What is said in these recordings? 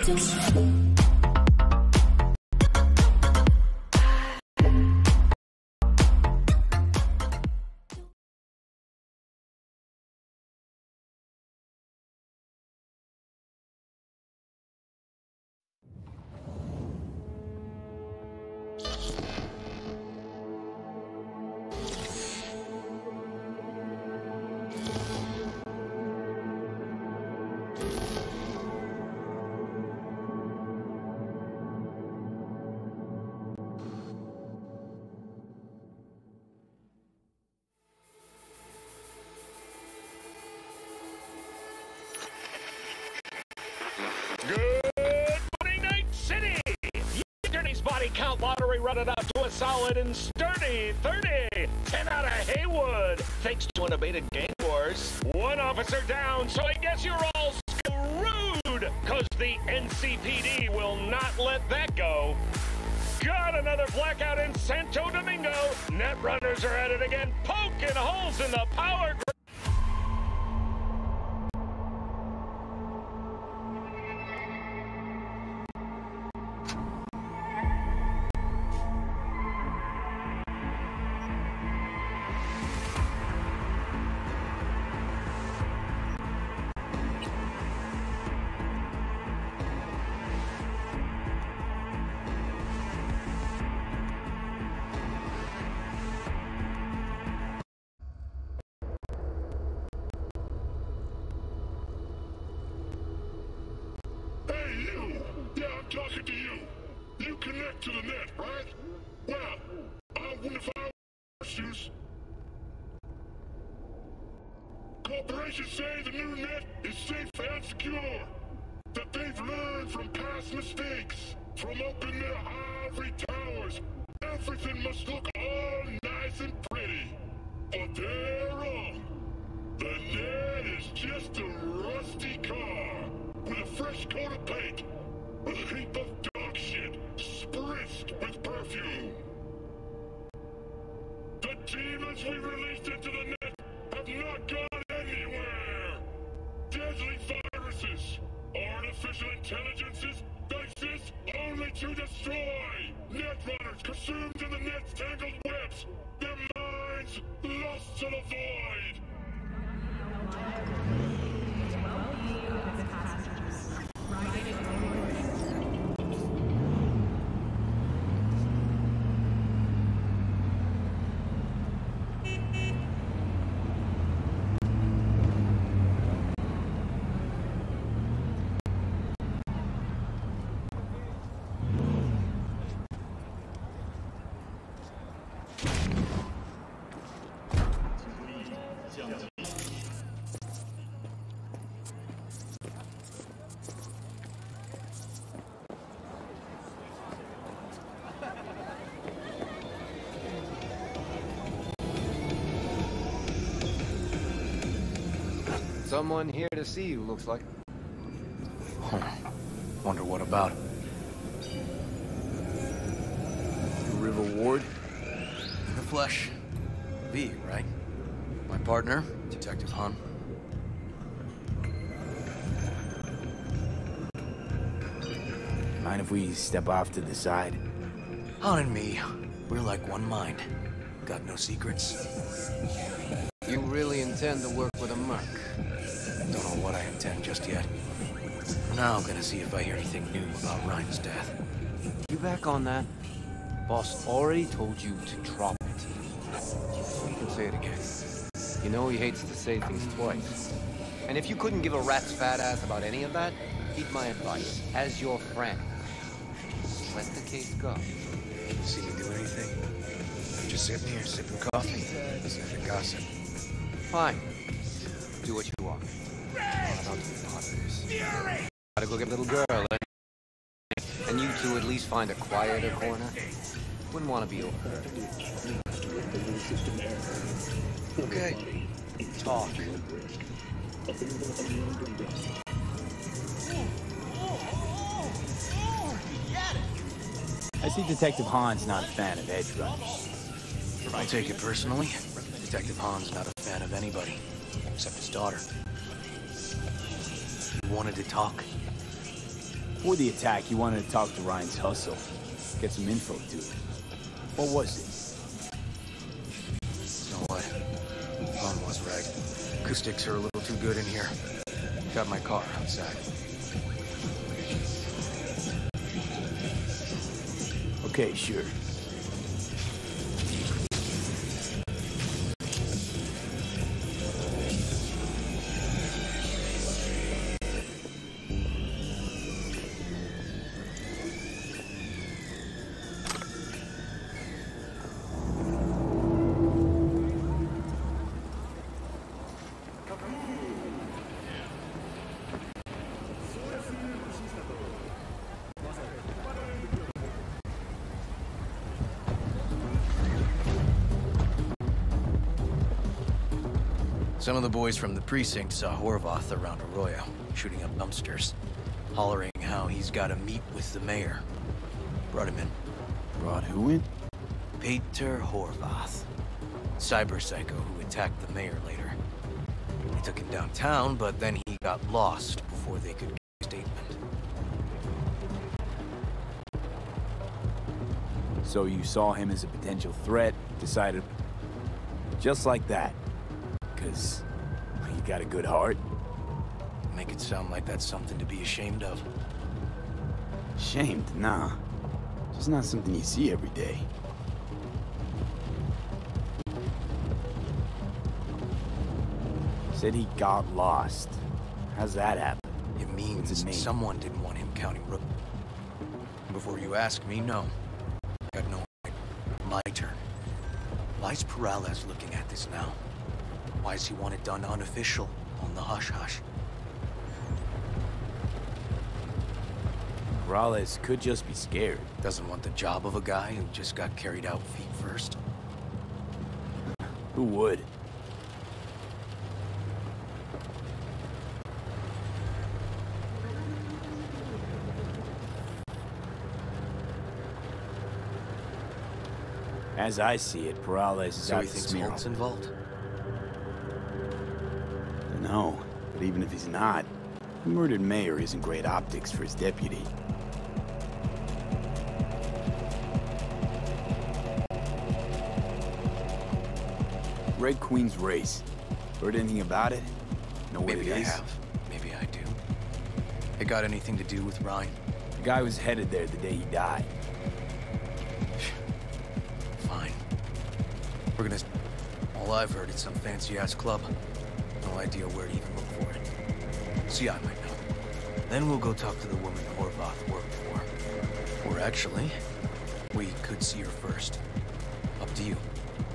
Good morning, Night City! Yesterday's body count lottery run it up to a solid and sturdy 30. 10 out of Haywood, thanks to unabated gang wars. One officer down, so I guess you're all screwed, cause the NCPD will not let that go. Got another blackout in Santo Domingo. Netrunners are at it again, poking holes in the power grid. Talking to you. You connect to the net, right? Well, I wonder if I were shoes. Corporations say the new net is safe and secure. That they've learned from past mistakes. From opening their ivory towers. Everything must look all nice and pretty. But they're wrong. The net is just a rusty car with a fresh coat of paint. A heap of dog shit, spritzed with perfume. The demons we released into the net have not gone anywhere. Deadly viruses, artificial intelligences that exist only to destroy. Netrunners consumed in the net's tangled webs, their minds lost to the void. Someone here to see you, looks like. Huh. Wonder what about. River Ward? In the flesh. V, right? My partner, Detective Hahn. Mind if we step off to the side? Hahn and me, we're like one mind. Got no secrets. You really intend to work with a merc? Don't know what I intend just yet. For now, I'm gonna see if I hear anything new about Ryan's death. You back on that? Boss already told you to drop it. You can say it again. You know he hates to say things twice. And if you couldn't give a rat's fat ass about any of that, heed my advice. As your friend, let the case go. See me do anything? I'm just sitting here, sipping coffee, listening to gossip. Fine. Do what you want. Gotta go get a little girl, eh? And you two at least find a quieter corner? Wouldn't want to be overheard. Okay. Talk. I see Detective Hahn's not a fan of edge runners. Don't take it personally. Detective Hahn's not a fan of anybody, except his daughter. You wanted to talk? Before the attack, you wanted to talk to Ryan's hustle. Get some info to it. What was it? You know what? Vaughn was right. Acoustics are a little too good in here. Got my car outside. Okay, sure. Some of the boys from the precinct saw Horvath around Arroyo, shooting up dumpsters, hollering how he's got to meet with the mayor. Brought him in. Brought who in? Peter Horvath, cyber psycho who attacked the mayor later. They took him downtown, but then he got lost before they could get a statement. So you saw him as a potential threat, decided... just like that. 'Cause you got a good heart. Make it sound like that's something to be ashamed of. Shamed? Nah. Just not something you see every day. Said he got lost. How's that happen? It means someone didn't want him counting rook. Before you ask me, no. Got no idea. My turn. Why's Peralez looking at this now? Why does he want it done unofficial, on the hush-hush? Peralez could just be scared. Doesn't want the job of a guy who just got carried out feet first. Who would? As I see it, Peralez is So out he to thinks smear. Holt's involved? No, but even if he's not, the murdered mayor isn't great optics for his deputy. Red Queen's race. Heard anything about it? Know what Maybe it I is? have. Maybe I do. It got anything to do with Ryan? The guy was headed there the day he died. Fine. We're gonna... All I've heard is some fancy-ass club. No idea where to even look for it. See, I might know. Then we'll go talk to the woman Horvath worked for. Or actually, we could see her first. Up to you.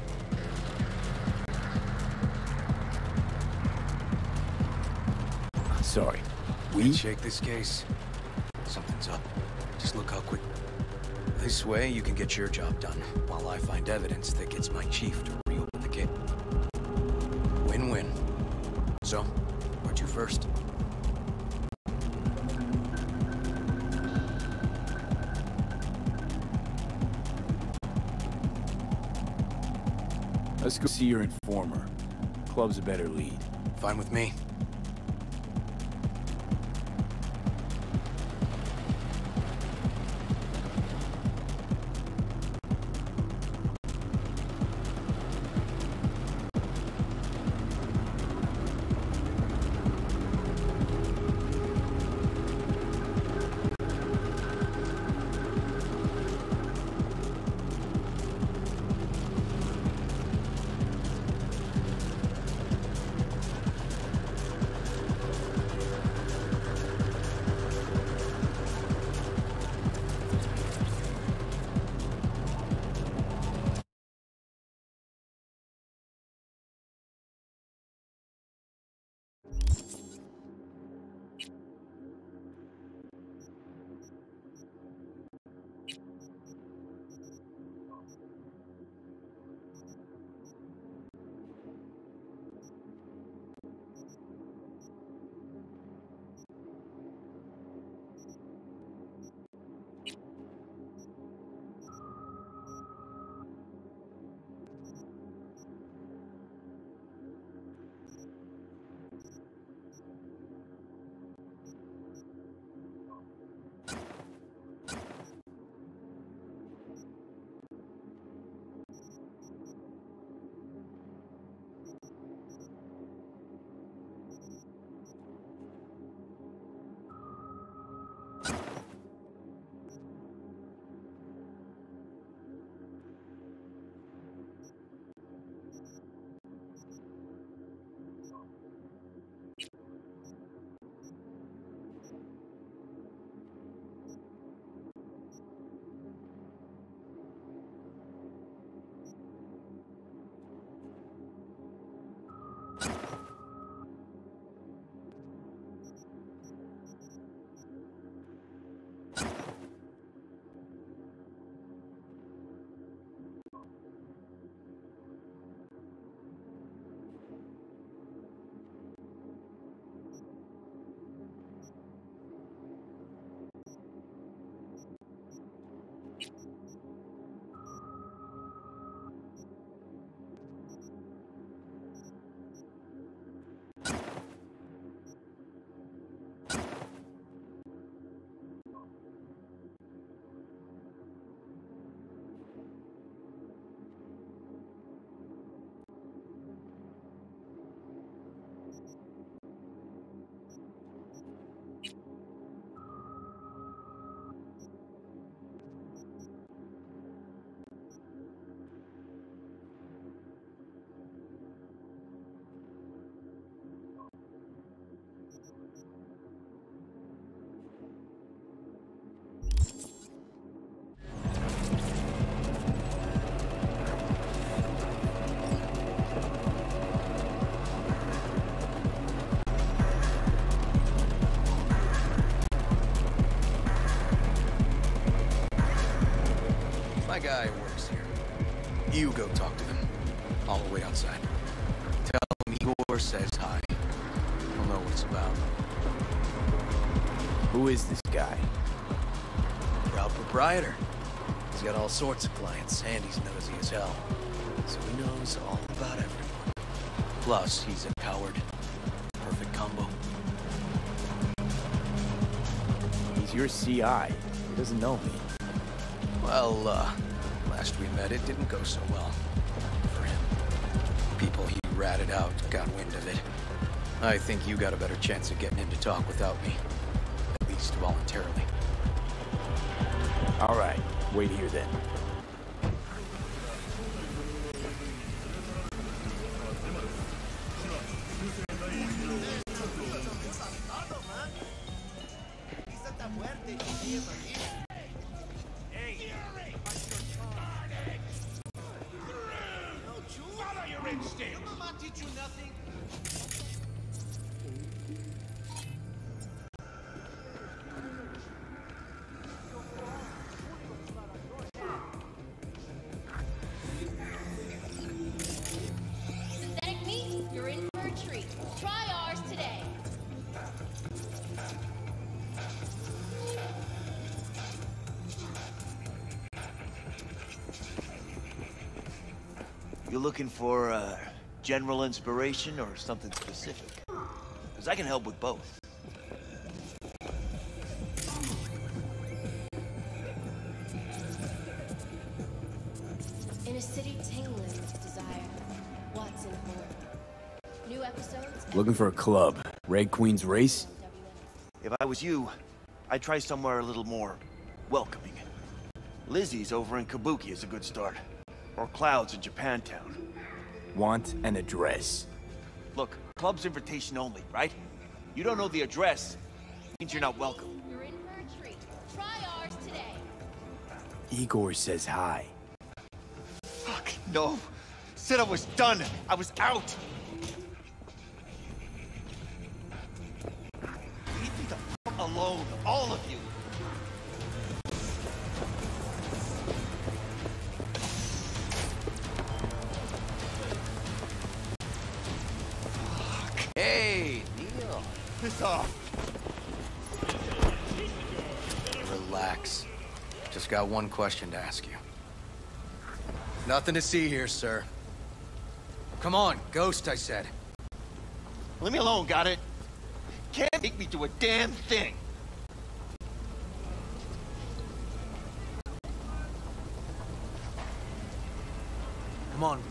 Sorry. We shake this case. Something's up. Just look how quick. This way, you can get your job done, while I find evidence that gets my chief to reopen the case. Win-win. So, where to first? Let's go see your informer. Club's a better lead. Fine with me. My guy works here. You go talk to him. I'll wait outside. Tell him Igor says hi. He'll know what it's about. Who is this guy? Proud proprietor. He's got all sorts of clients, and he's nosy as hell. So he knows all about everyone. Plus, he's a coward. Perfect combo. He's your CI. He doesn't know me. Well, last we met, it didn't go so well for him. People he ratted out got wind of it. I think you got a better chance of getting him to talk without me. At least voluntarily. All right, wait here then. Synthetic meat, you're in for a treat. Try ours today. You looking for general inspiration or something specific? Because I can help with both. In a city tingling with desire, what's in hold? New episodes. Looking for a club. Red Queen's Race? If I was you, I'd try somewhere a little more welcoming. Lizzie's over in Kabuki is a good start. Or Clouds in Japantown. Want an address. Look, club's invitation only, right? You don't know the address, means you're not welcome. You're in for a treat. Try ours today. Igor says hi. Fuck, no. Said I was done. I was out. Leave me the fuck alone, all of you. Hey, Neil. Piss off. Relax. Just got one question to ask you. Nothing to see here, sir. Come on, Ghost, I said. Leave me alone, got it? Can't make me do a damn thing. Come on.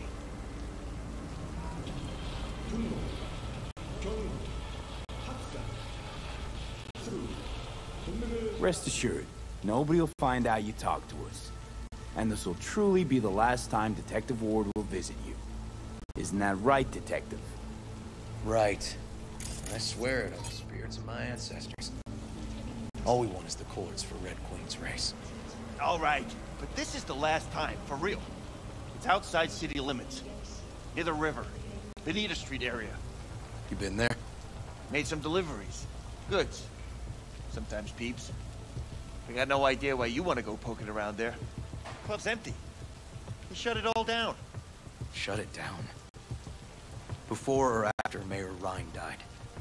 Rest assured, nobody will find out you talked to us. And this will truly be the last time Detective Ward will visit you. Isn't that right, Detective? Right. I swear it on the spirits of my ancestors. All we want is the chords for Red Queen's Race. All right, but this is the last time, for real. It's outside city limits, near the river. Benita Street area. You been there? Made some deliveries. Goods. Sometimes peeps. I got no idea why you want to go poking around there. Club's empty. We shut it all down. Shut it down. Before or after Mayor Rhine died?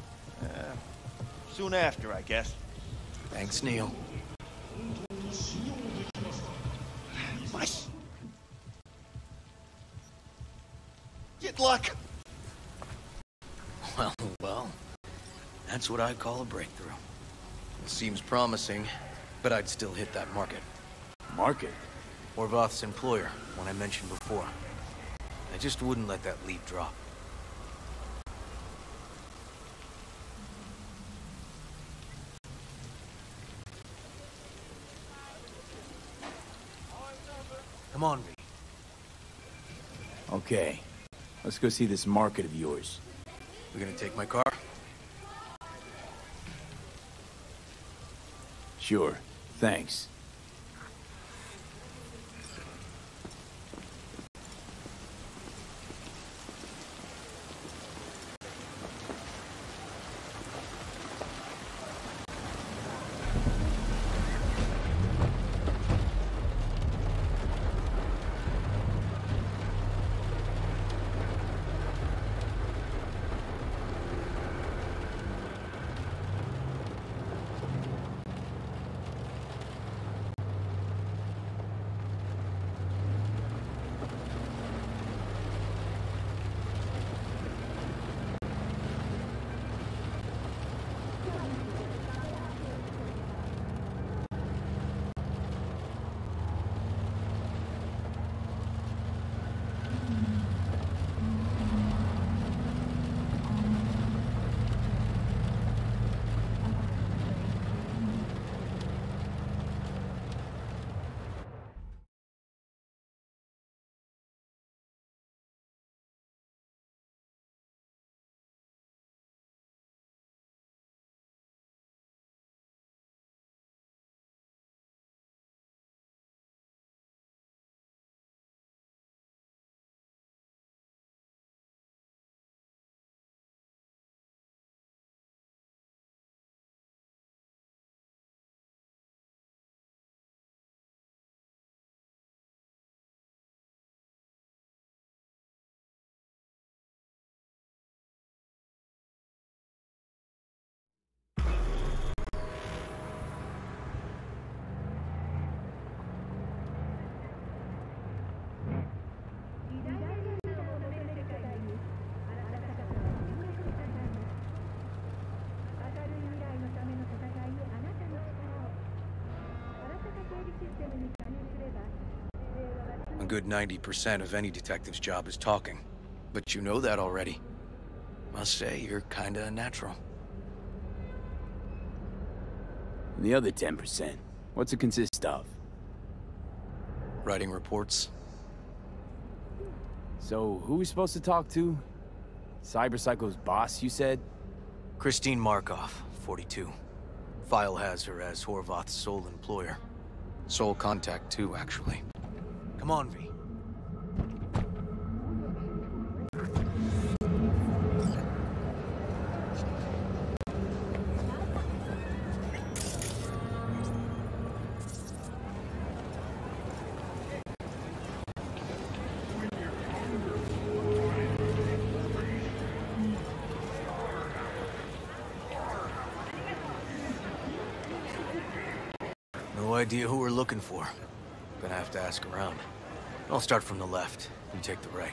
Soon after, I guess. Thanks, Neil. Nice. Get luck. Well, that's what I call a breakthrough. It seems promising, but I'd still hit that market. Market? Horvath's employer, one I mentioned before. I just wouldn't let that lead drop. Come on, V. Okay. Let's go see this market of yours. You gonna take my car? Sure. Thanks. A good 90% of any detective's job is talking. But you know that already. Must say, you're kinda a natural. And the other 10%, what's it consist of? Writing reports. So, who we supposed to talk to? Cyberpsycho's boss, you said? Christine Markov, 42. File has her as Horvath's sole employer. Sole contact, too, actually. Come on, V. No idea who we're looking for. Gonna have to ask around. I'll start from the left. You take the right.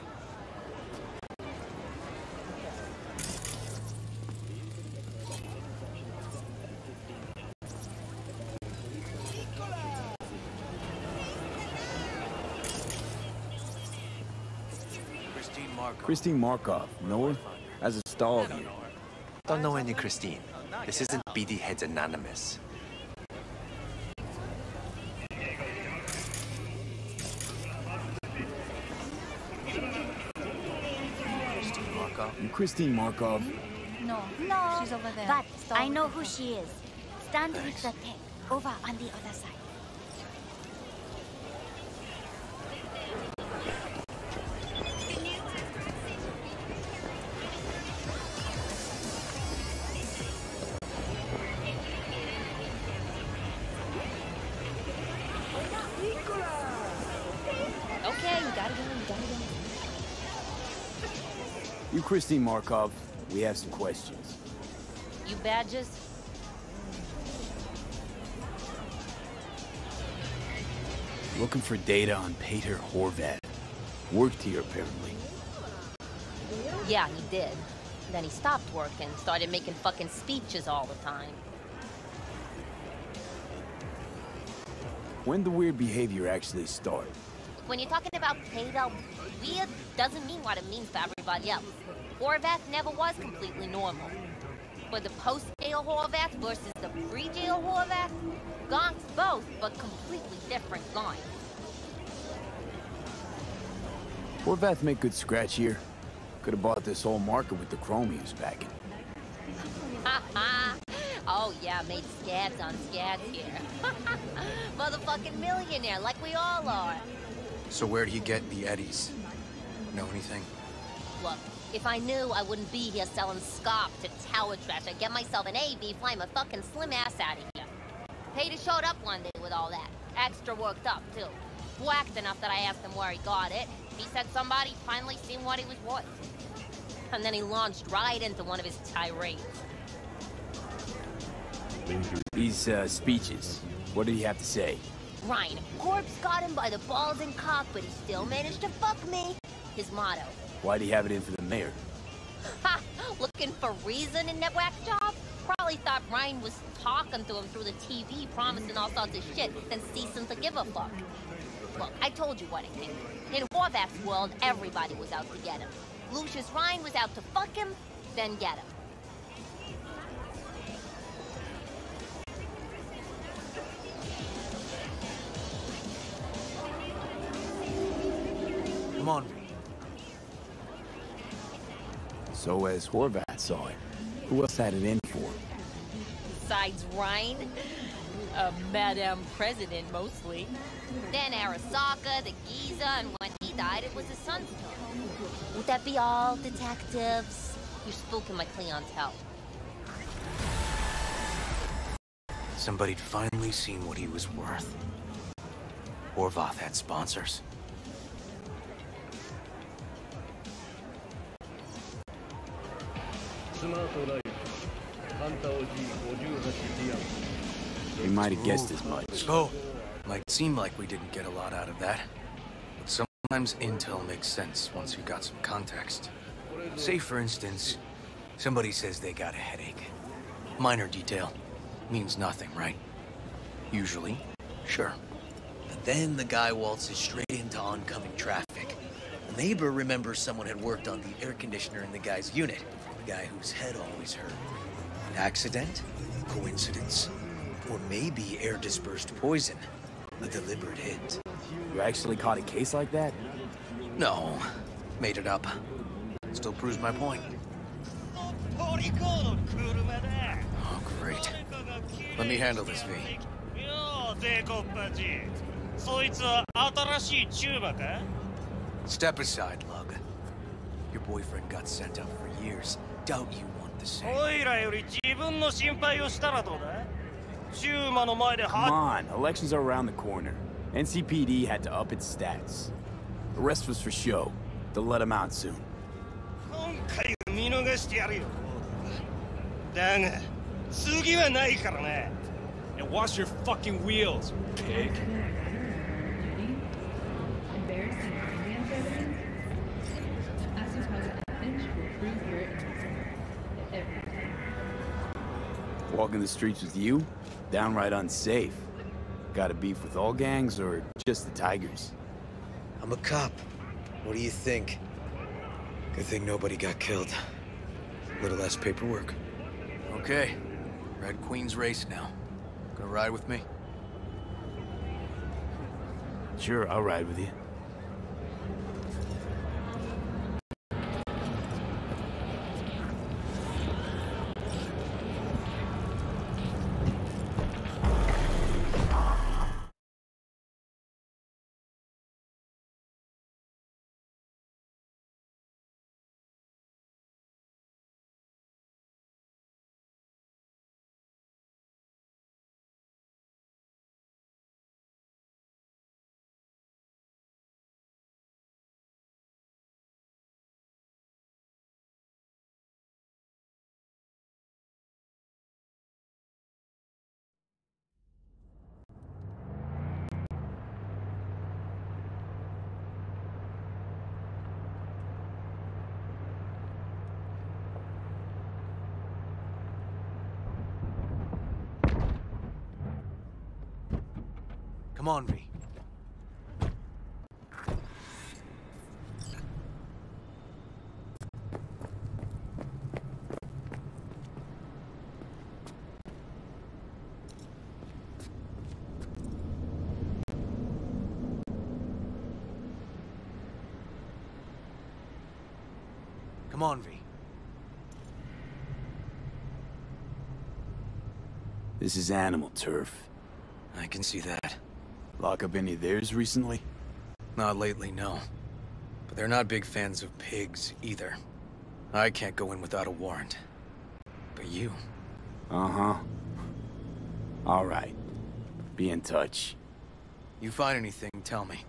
Christine Markov, know her? As a stall here. Don't know any Christine. This isn't BD Heads Anonymous. You Christine Markov? No, she's over there. But I know who she is. Stand with the tech, over on the other side. You, Christine Markov, we have some questions. You badges? Looking for data on Peter Horvath. Worked here, apparently. Yeah, he did. Then he stopped working, started making fucking speeches all the time. When did the weird behavior actually start? When you're talking about Peter, weird doesn't mean what it means to everybody else. Horvath never was completely normal. But the post-jail Horvath versus the pre-jail Horvath, gonks both, but completely different lines. Horvath make good scratch here. Could have bought this whole market with the chrome he was packing. Oh yeah, made scads on scads here. Motherfucking millionaire, like we all are. So where'd he get the eddies? Know anything? Look, if I knew, I wouldn't be here selling scop to tower trash. I'd get myself an AB, fly my fucking slim ass out of here. Peter showed up one day with all that. Extra worked up, too. Whacked enough that I asked him where he got it. He said somebody finally seen what he was worth. And then he launched right into one of his tirades. These, speeches, what did he have to say? Ryan, corpse got him by the balls and cock, but he still managed to fuck me. His motto. Why'd he have it in for the mayor? Ha! Looking for reason in that whack job? Probably thought Ryan was talking to him through the TV, promising all sorts of shit, then ceasing to give a fuck. Look, I told you what I think. In Horvath's world, everybody was out to get him. Lucius Ryan was out to fuck him, then get him. Come on. So as Horvath saw it, who else had it in for? Besides Ryan, Madame President mostly. Then Arasaka, the Giza, and when he died, it was his son's turn. Would that be all, detectives? You're spooking my clientele. Somebody'd finally seen what he was worth. Horvath had sponsors. We might have guessed as much. So, might seem like we didn't get a lot out of that. But sometimes intel makes sense once you got some context. Say, for instance, somebody says they got a headache. Minor detail. Means nothing, right? Usually, sure. But then the guy waltzes straight into oncoming traffic. The neighbor remembers someone had worked on the air conditioner in the guy's unit. The guy whose head always hurt. An accident? Coincidence? Or maybe air-dispersed poison. A deliberate hit. You actually caught a case like that? No. Made it up. Still proves my point. Oh, great. Let me handle this, V. Step aside, Lug. Your boyfriend got sent up for years. Doubt you want the same. Come on, elections are around the corner. NCPD had to up its stats. The rest was for show. They'll let him out soon. And wash your fucking wheels, pig. Walking the streets with you? Downright unsafe. Got a beef with all gangs or just the Tigers? I'm a cop. What do you think? Good thing nobody got killed. Little less paperwork. Okay. Red Queen's race now. Gonna ride with me? Sure, I'll ride with you. Come on, V. Come on, V. This is animal turf. I can see that. Lock up any of theirs recently? Not lately, no. But they're not big fans of pigs, either. I can't go in without a warrant. But you... Uh-huh. All right. Be in touch. You find anything, tell me.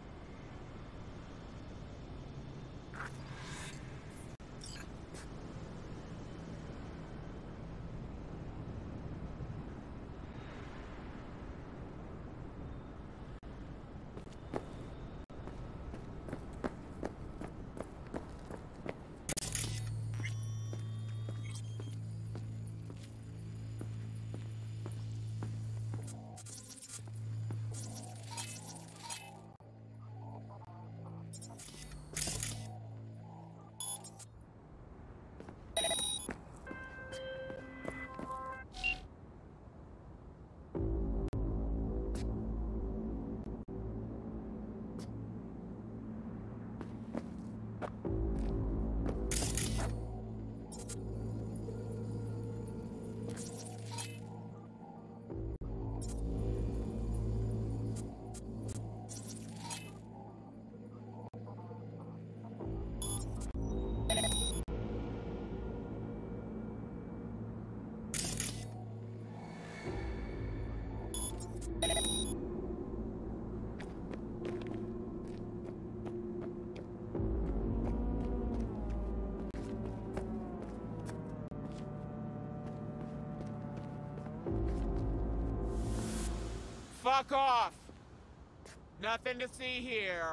Fuck off! Nothing to see here.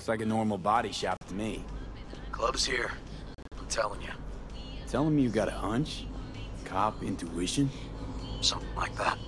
Looks like a normal body shop to me. Club's here. I'm telling you. Telling me you got a hunch? Cop intuition? Something like that.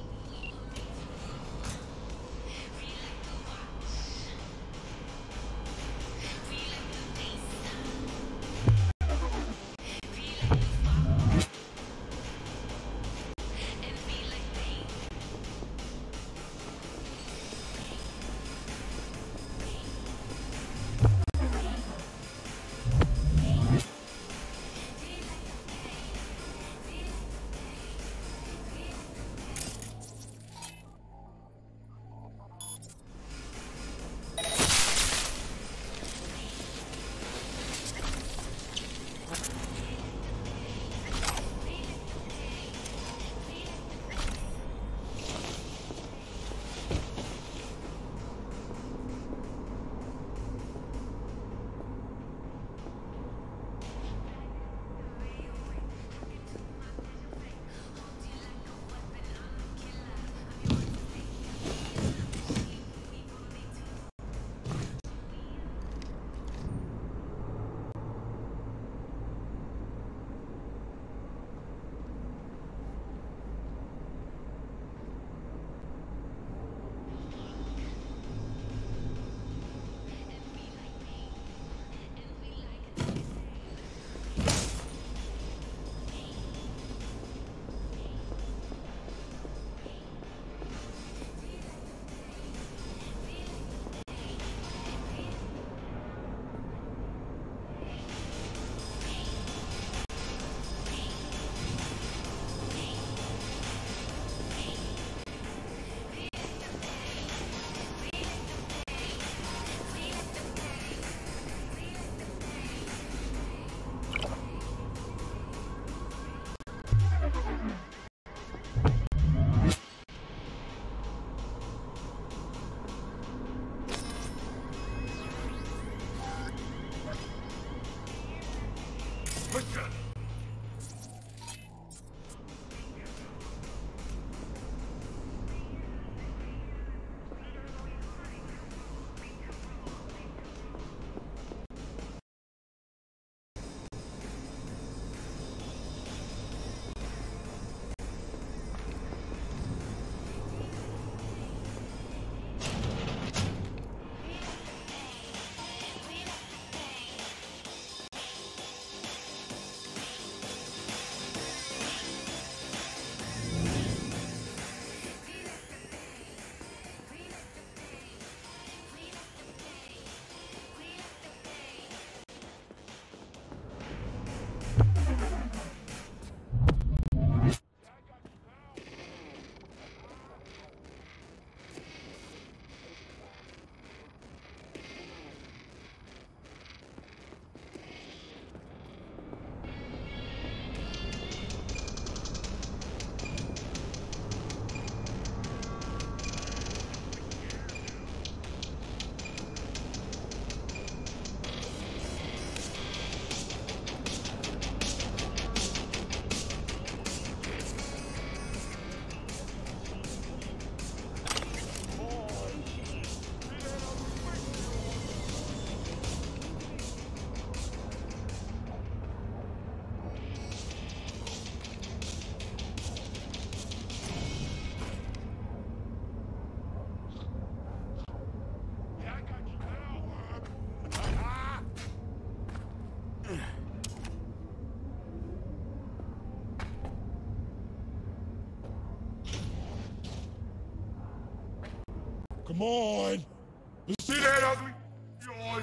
Come on! You see that ugly? Yours!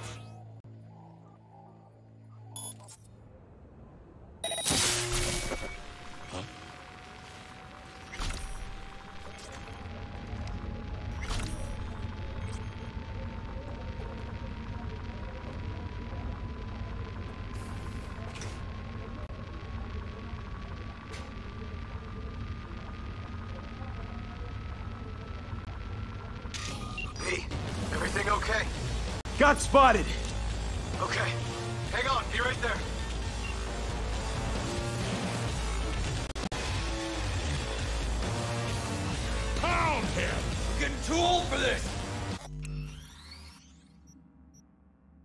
Huh? Everything okay? Got spotted! Okay. Hang on, be right there. Pound him! We're getting too old for this!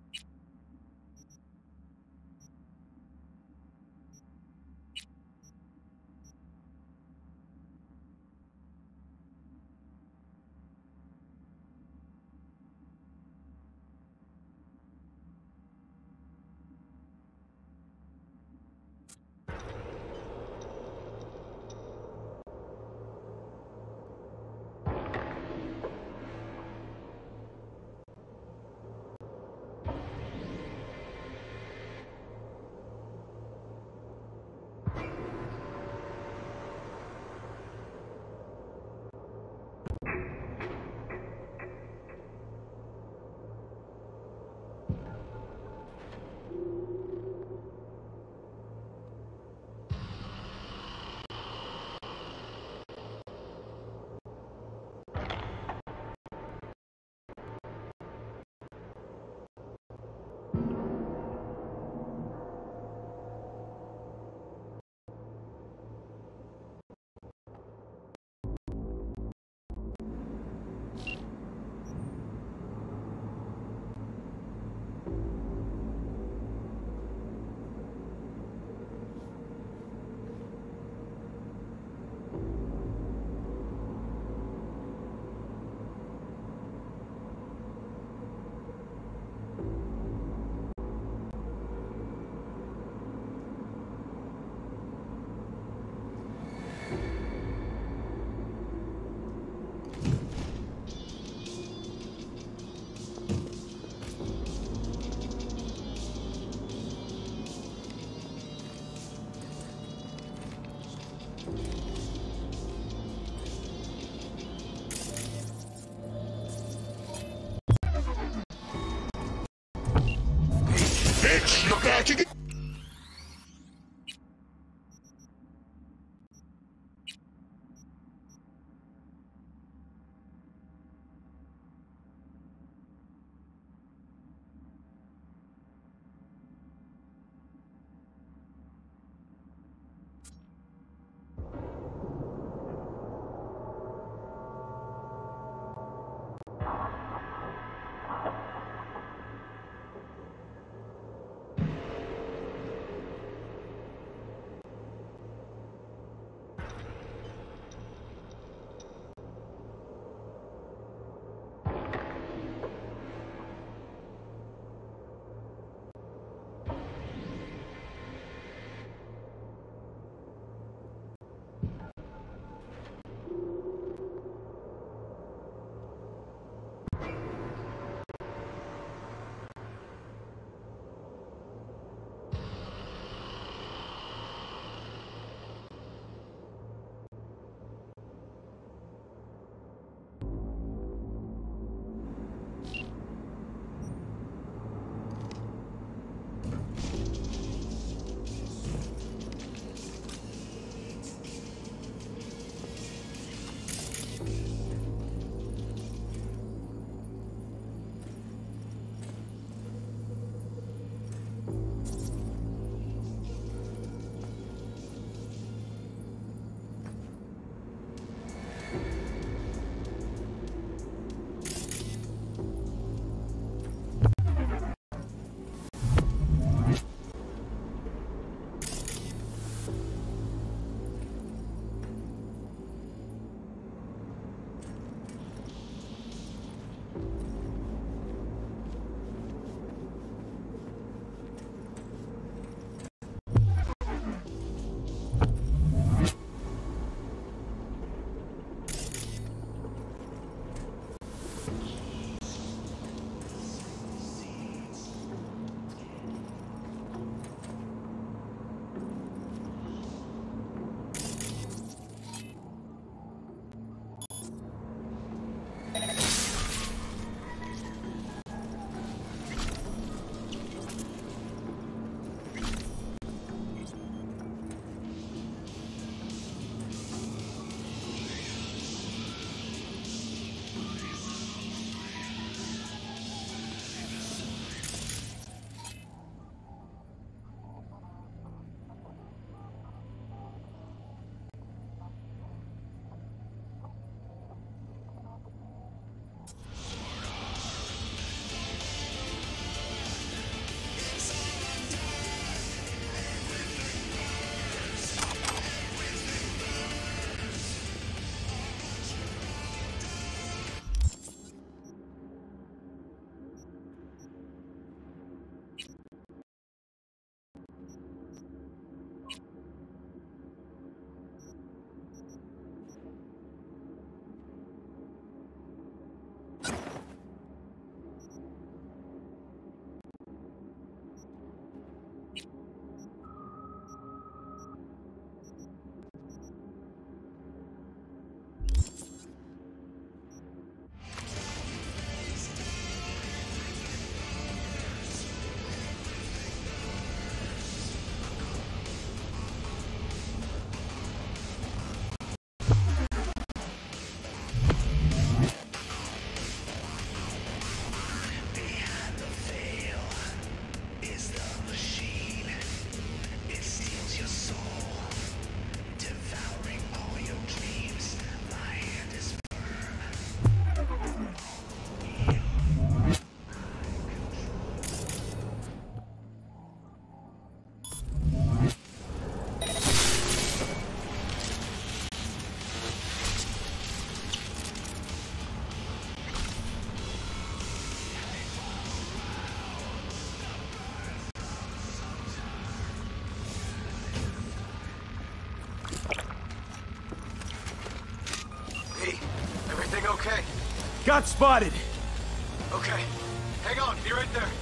Okay. Got spotted. Okay. Hang on, be right there.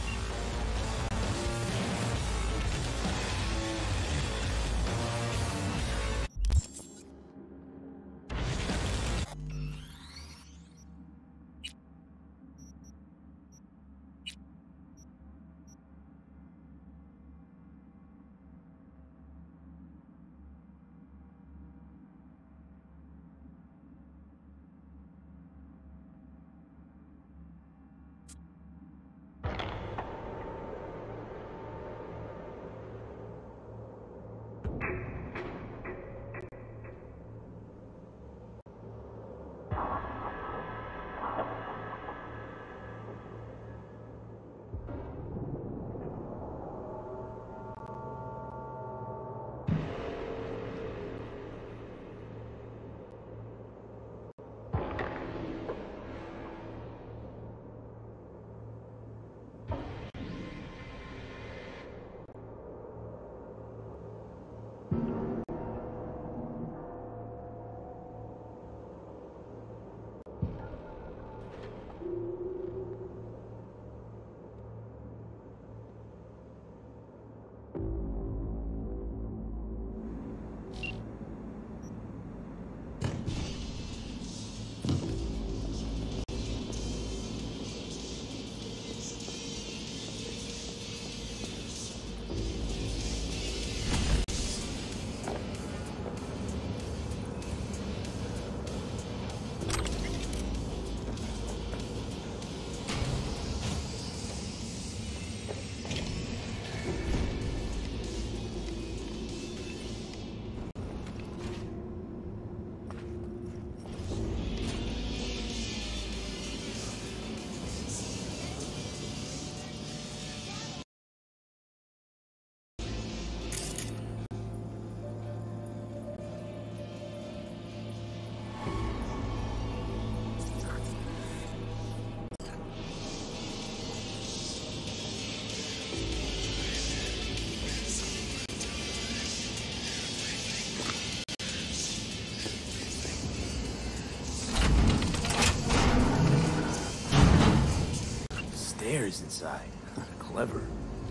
Stairs inside. Clever.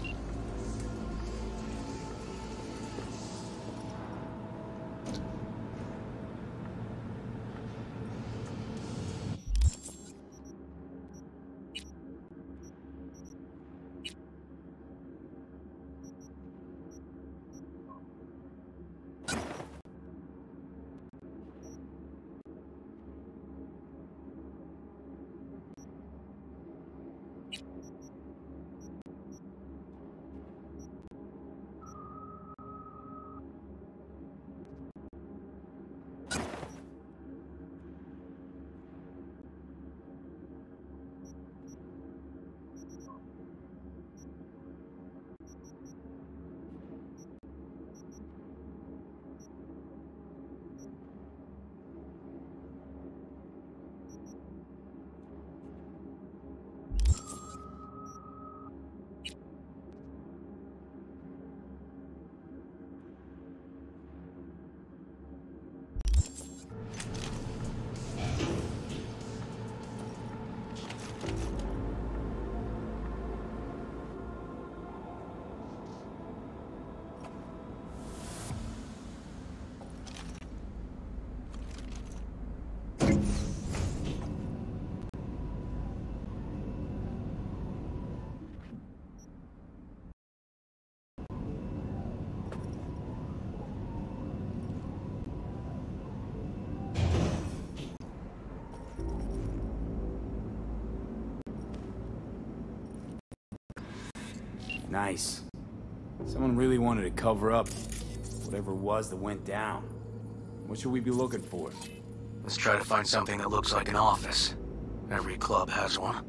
Nice. Someone really wanted to cover up whatever it was that went down. What should we be looking for? Let's try to find something that looks like an office. Every club has one.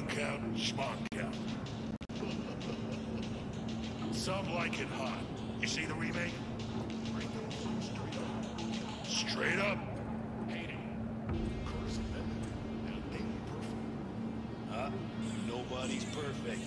Gun count, schmuck count. Some like it hot. You see the remake? Straight up. Nobody's perfect.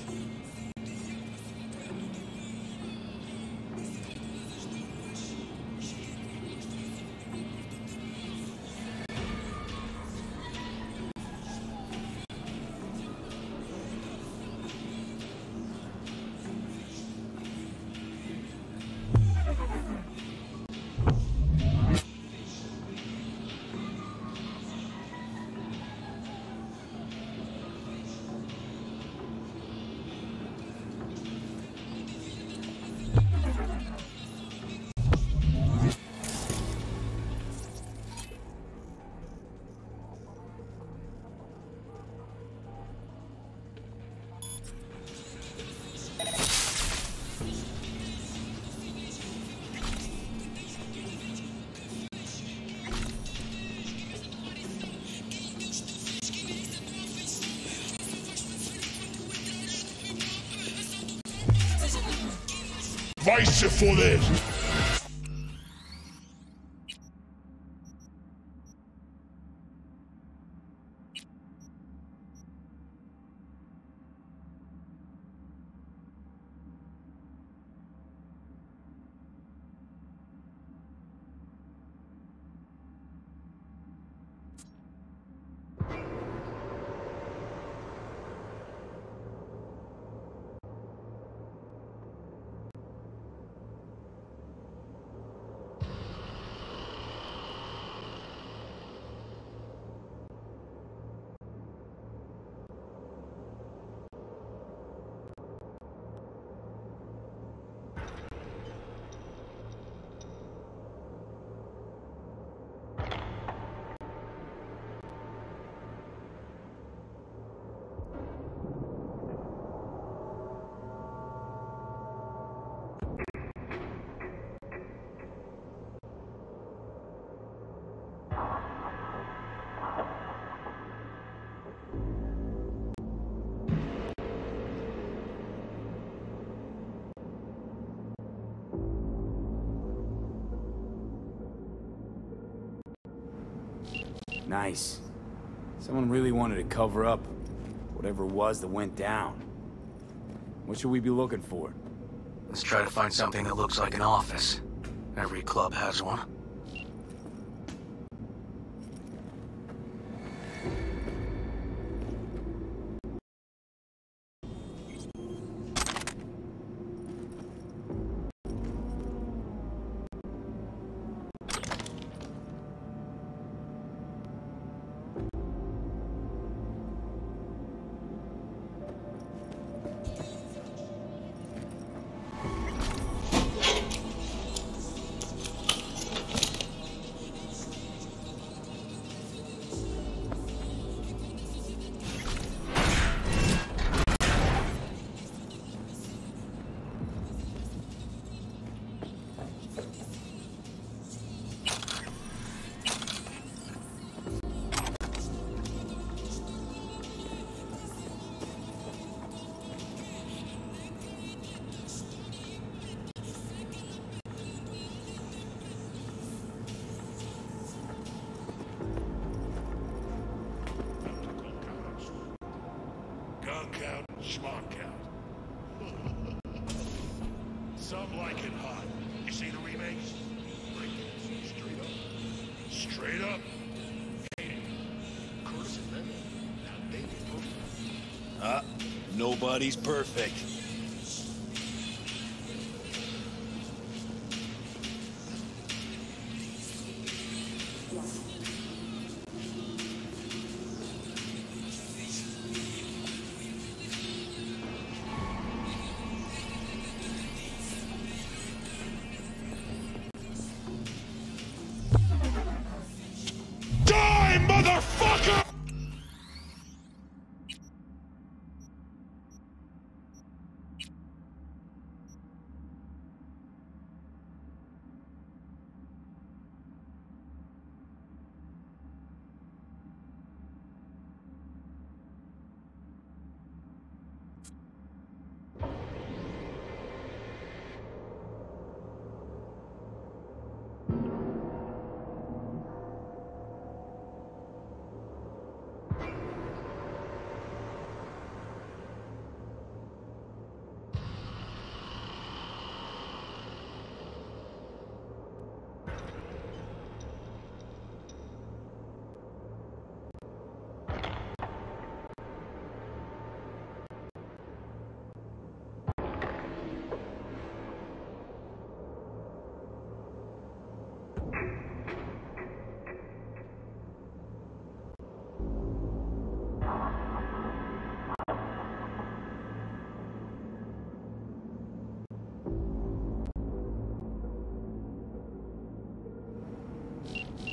Vice for this. Nice. Someone really wanted to cover up whatever it was that went down. What should we be looking for? Let's try to find something that looks like an office. Every club has one. Gun count, schmuck count. Some like it hot. You see the remakes? Straight up. Straight up. Curtis and Mendel. Now they get perfect. Nobody's perfect. Die, motherfucker!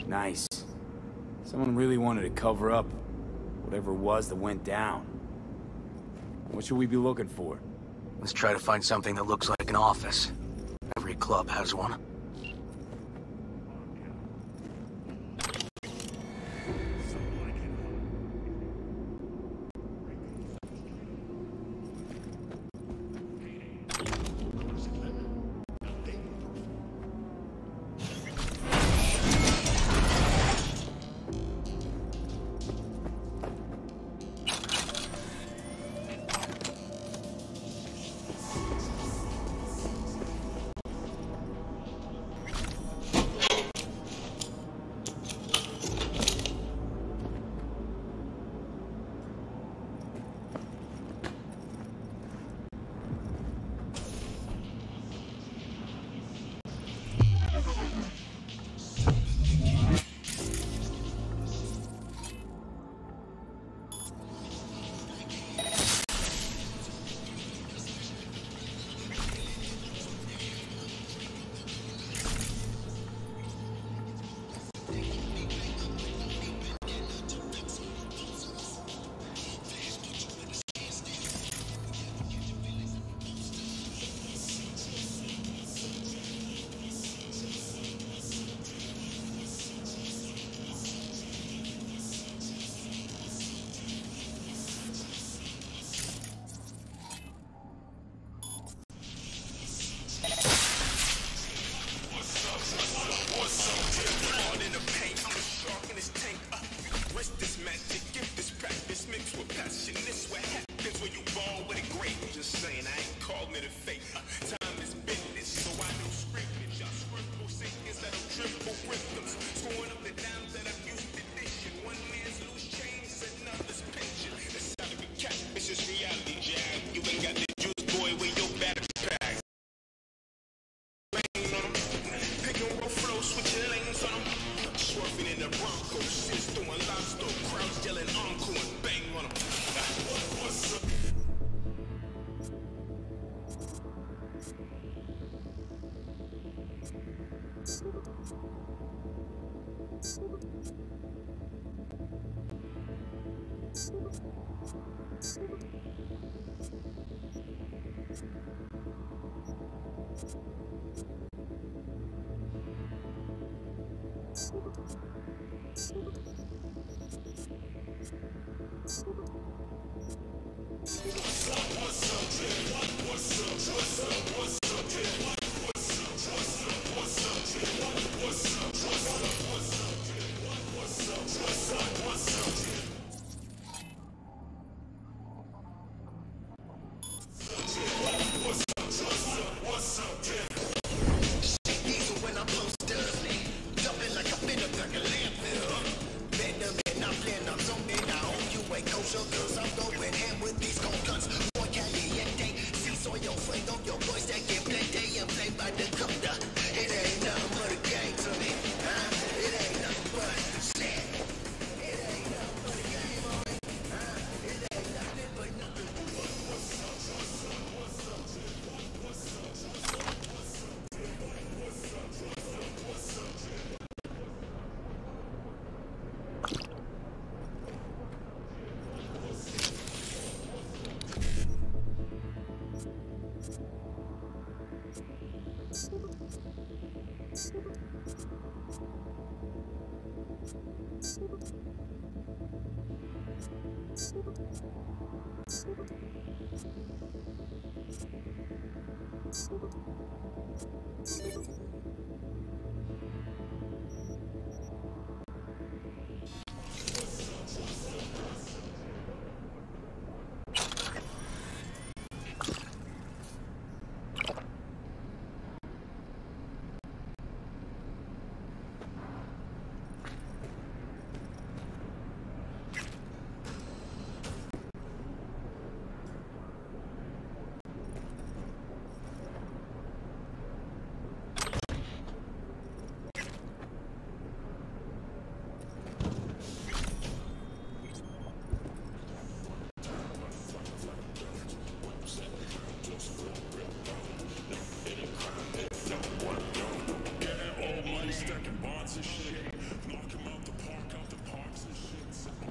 Nice. Someone really wanted to cover up whatever it was that went down. What should we be looking for? Let's try to find something that looks like an office. Every club has one. stacking bonds and shit. Knock him out the parks and shit.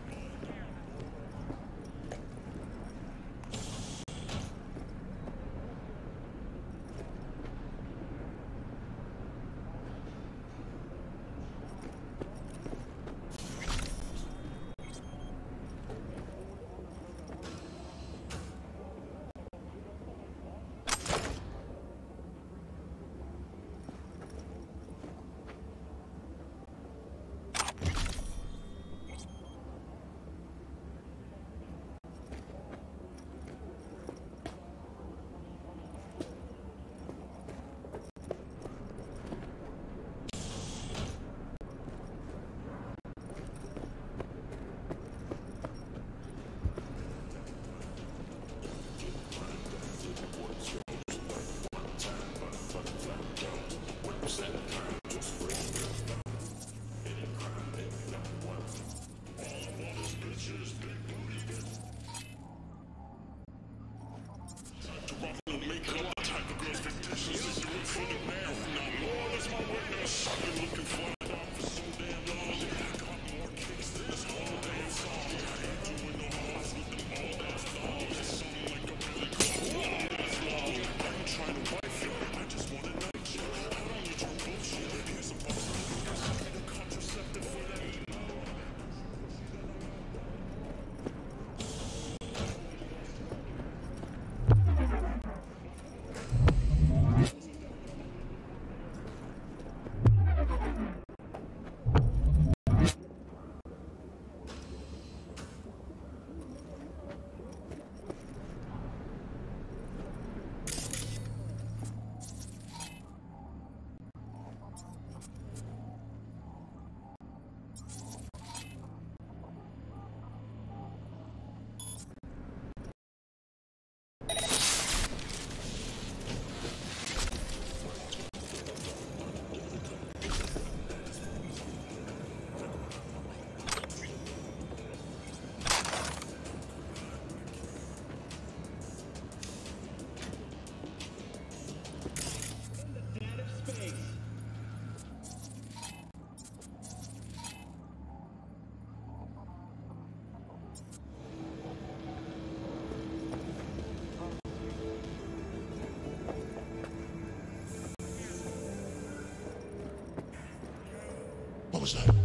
What was that?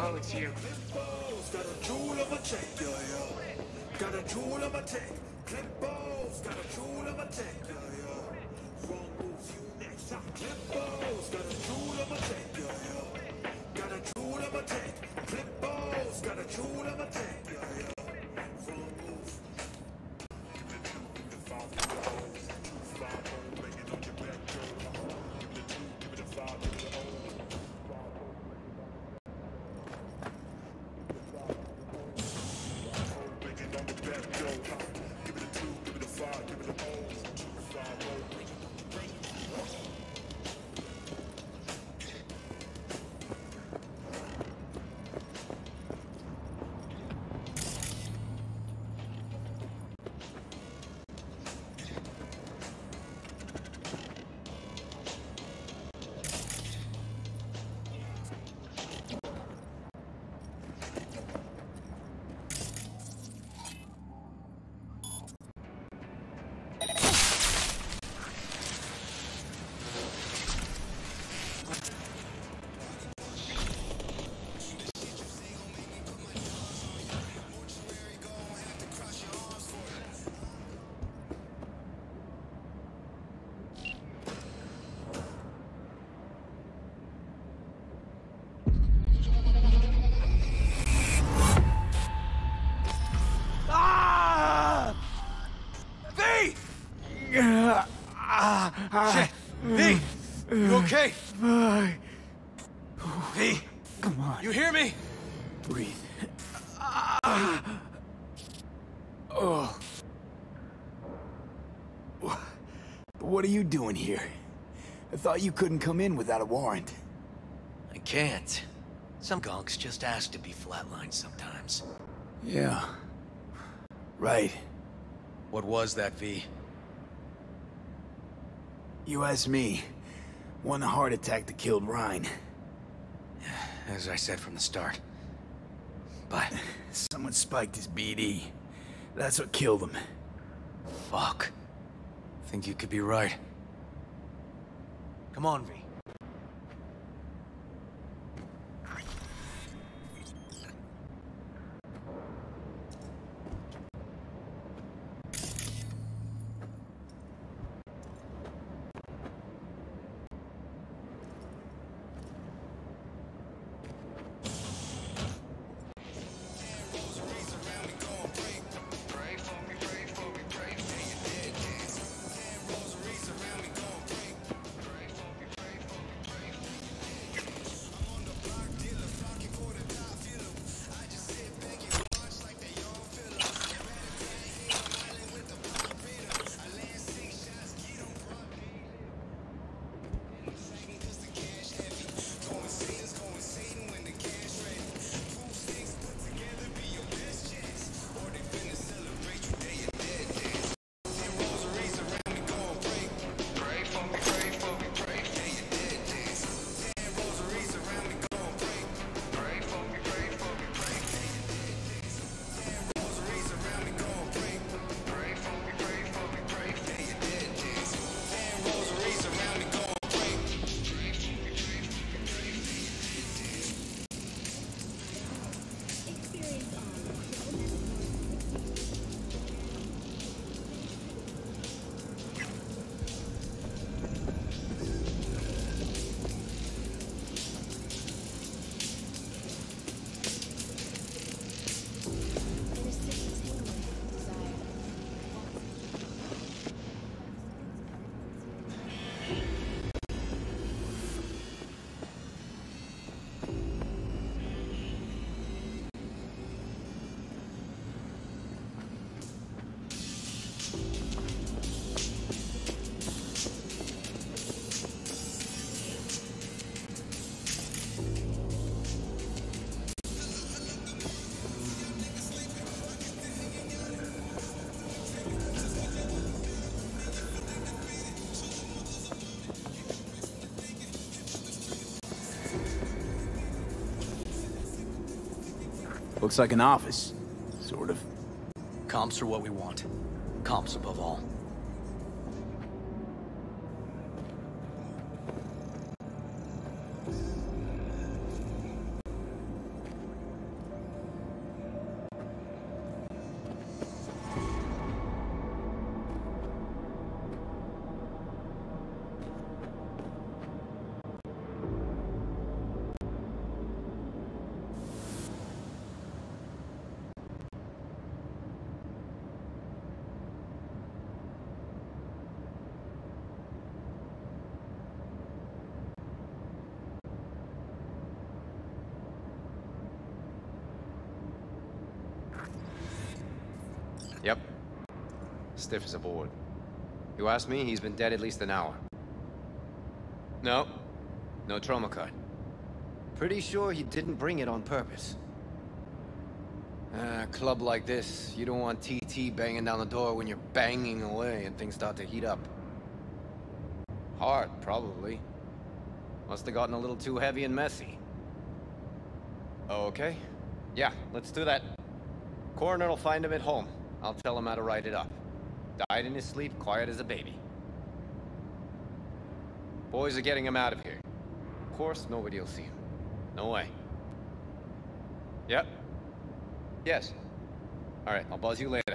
Oh, it's you. Got a jewel of a tech, yeah, yeah. Got a jewel of a tech. Clipbo's got a jewel of a tech, yeah, yeah. Wrong moves, you next. Clipbo's got a jewel of a tech, yeah, yeah. Got a jewel of a tech. Clipbo's got a jewel of a tech, yeah, yeah. Wrong move. Shit! V! You okay? V! Come on. You hear me? Breathe. Oh. What are you doing here? I thought you couldn't come in without a warrant. I can't. Some gonks just ask to be flatlined sometimes. Yeah. Right. What was that, V? You asked me. One heart attack that killed Ryan. As I said from the start. But... someone spiked his BD. That's what killed him. Fuck. Think you could be right. Come on, V. Looks like an office. Sort of. Comps are what we want. Comps above all. Yep. Stiff as a board. You ask me, he's been dead at least an hour. No. No trauma card. Pretty sure he didn't bring it on purpose. A club like this, you don't want TT banging down the door when you're banging away and things start to heat up. Hard, probably. Must have gotten a little too heavy and messy. Okay. Yeah, let's do that. Coroner will find him at home. I'll tell him how to write it up. Died in his sleep, quiet as a baby. Boys are getting him out of here. Of course, nobody will see him. No way. Yep. Yes. All right, I'll buzz you later.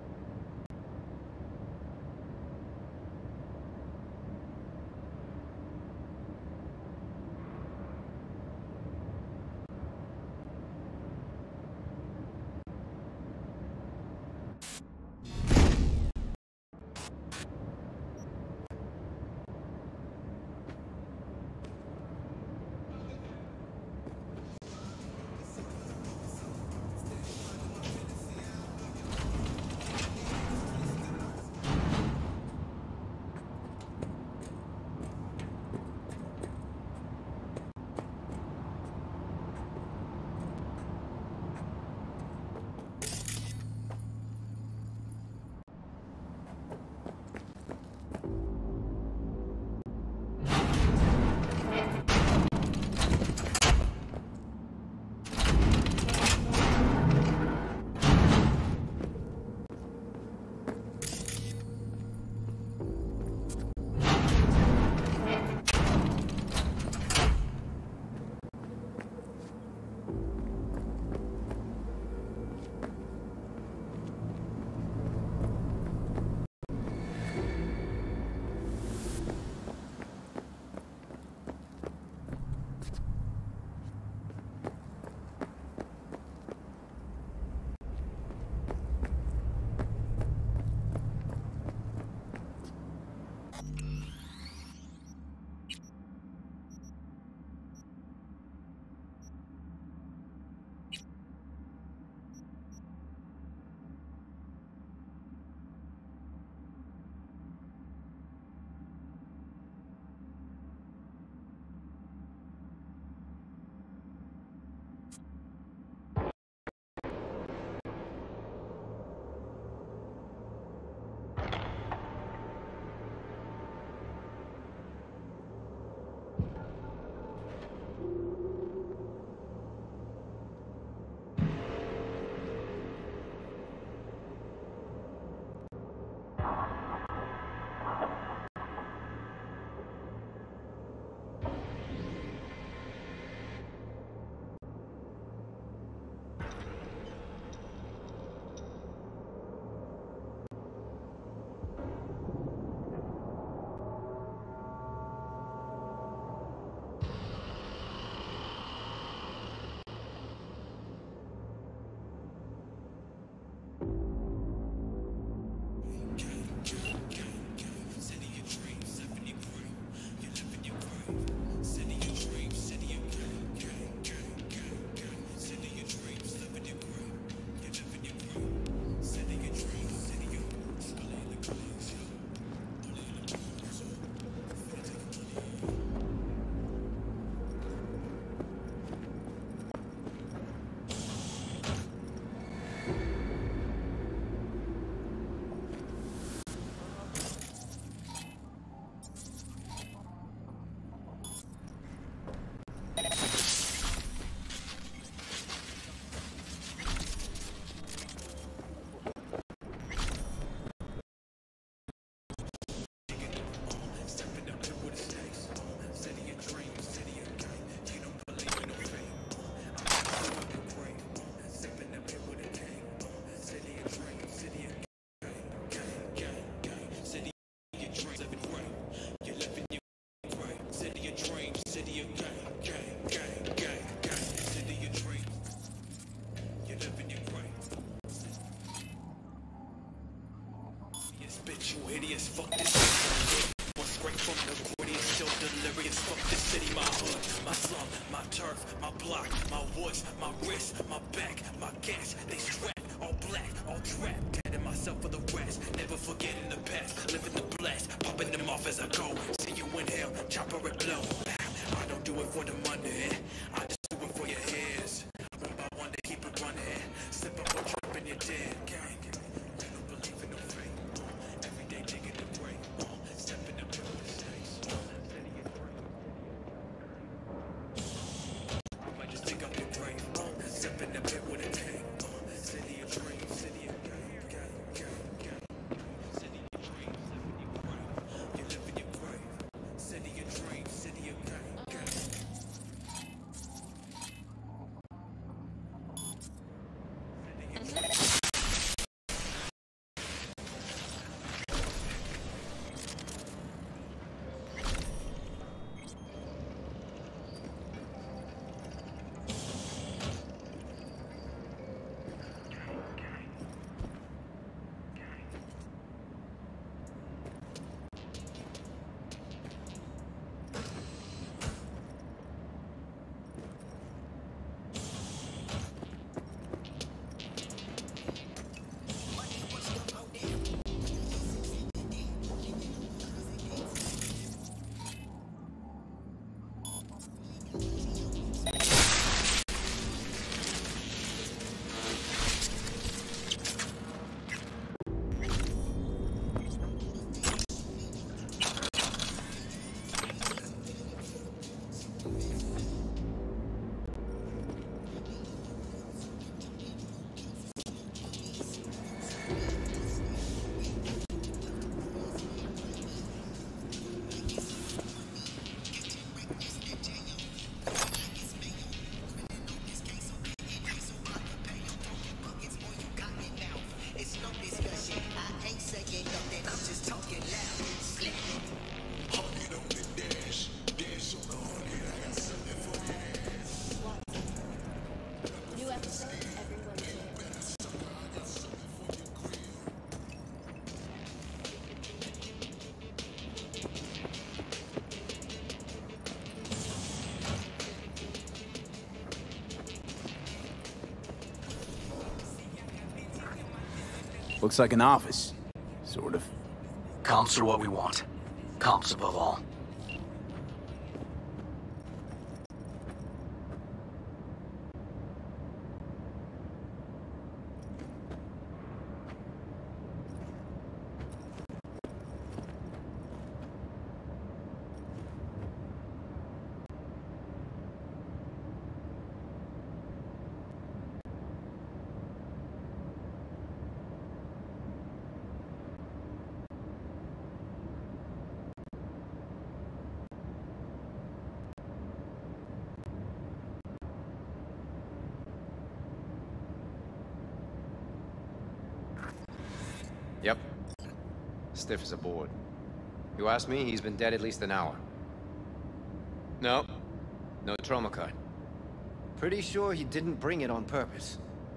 bitch, you hideous. Fuck this shit. What's great from the accordion, still delirious. Fuck this city, my hood, my slum, my turf, my block, my woods, my wrist, my back, my gas. They strapped all black, all trapped. Getting myself for the rest, never forgetting the past. Living the blast, popping them off as I go. See you in hell, chopper it blow. I don't do it for the money, I just do it for your hairs. One by one, they keep it running. Slip up a trip and you're dead. Gang, you don't believe in no fate. Every day taking a break. Step in the middle of the stage. I might just dig up your grave. Step in the pit with a tank. City of dreams, city of gang. City of dreams, city of grave. You live in your grave. City of dreams, city of gang. Looks like an office. Sort of. Comps are what we want. Comps above all. Yep. Stiff as a board. You ask me, he's been dead at least an hour. No. No trauma card. Pretty sure he didn't bring it on purpose.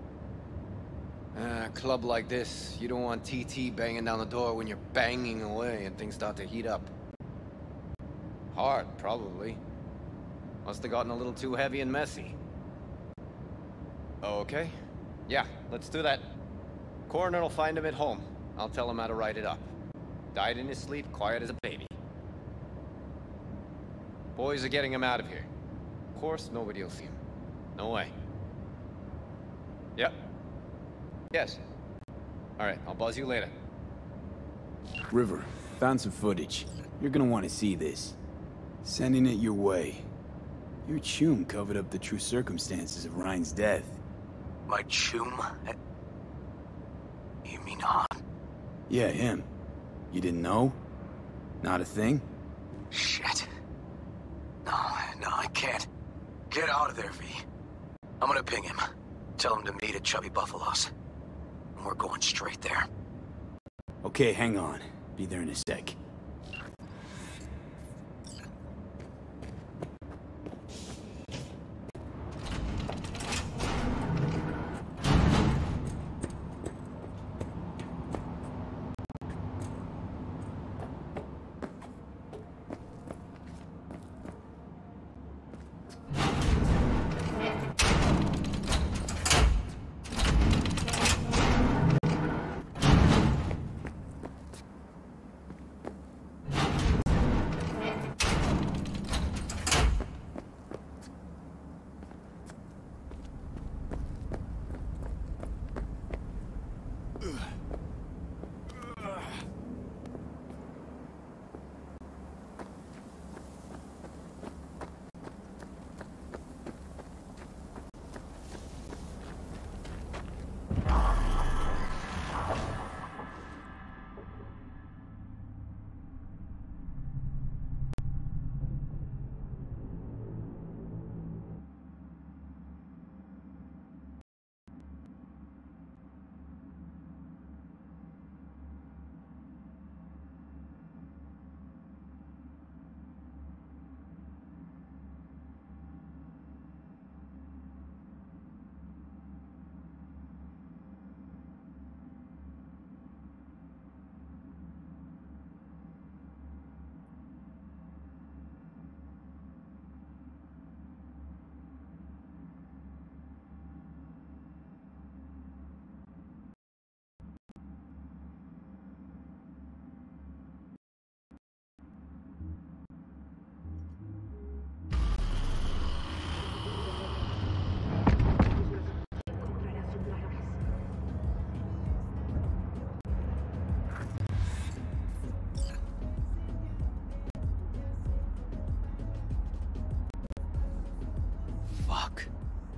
A club like this, you don't want TT banging down the door when you're banging away and things start to heat up. Hard, probably. Must have gotten a little too heavy and messy. Okay. Yeah, let's do that. Coroner will find him at home. I'll tell him how to write it up. Died in his sleep, quiet as a baby. Boys are getting him out of here. Of course, nobody will see him. No way. Yep. Yes. Alright, I'll buzz you later. River, found some footage. You're gonna want to see this. Sending it your way. Your chum covered up the true circumstances of Ryan's death. My chum? You mean Han? Yeah, him. You didn't know? Not a thing? Shit. No, I can't. Get out of there, V. I'm gonna ping him. Tell him to meet at Chubby Buffalo's. And we're going straight there. Okay, hang on. Be there in a sec. Fuck.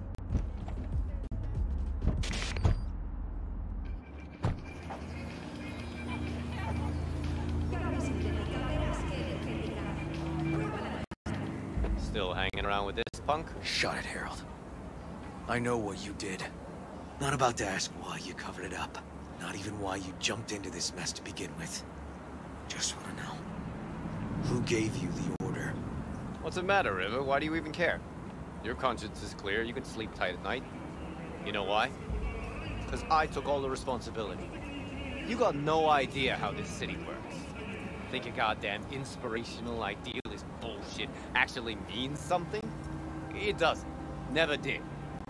Still hanging around with this punk? Shut it, Harold. I know what you did. Not about to ask why you covered it up. Not even why you jumped into this mess to begin with. Just want to know. Who gave you the order? What's the matter, River? Why do you even care? Your conscience is clear. You can sleep tight at night. You know why? Because I took all the responsibility. You got no idea how this city works. Think a goddamn inspirational idealist bullshit actually means something? It doesn't. Never did.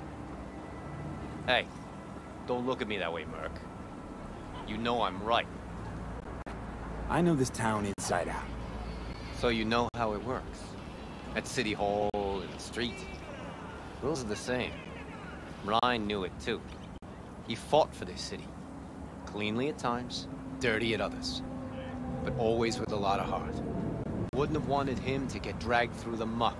Hey, don't look at me that way, Merc. You know I'm right. I know this town inside out. So you know how it works. At City Hall, in the street. Rules are the same. Ryan knew it too. He fought for this city. Cleanly at times, dirty at others. But always with a lot of heart. Wouldn't have wanted him to get dragged through the muck.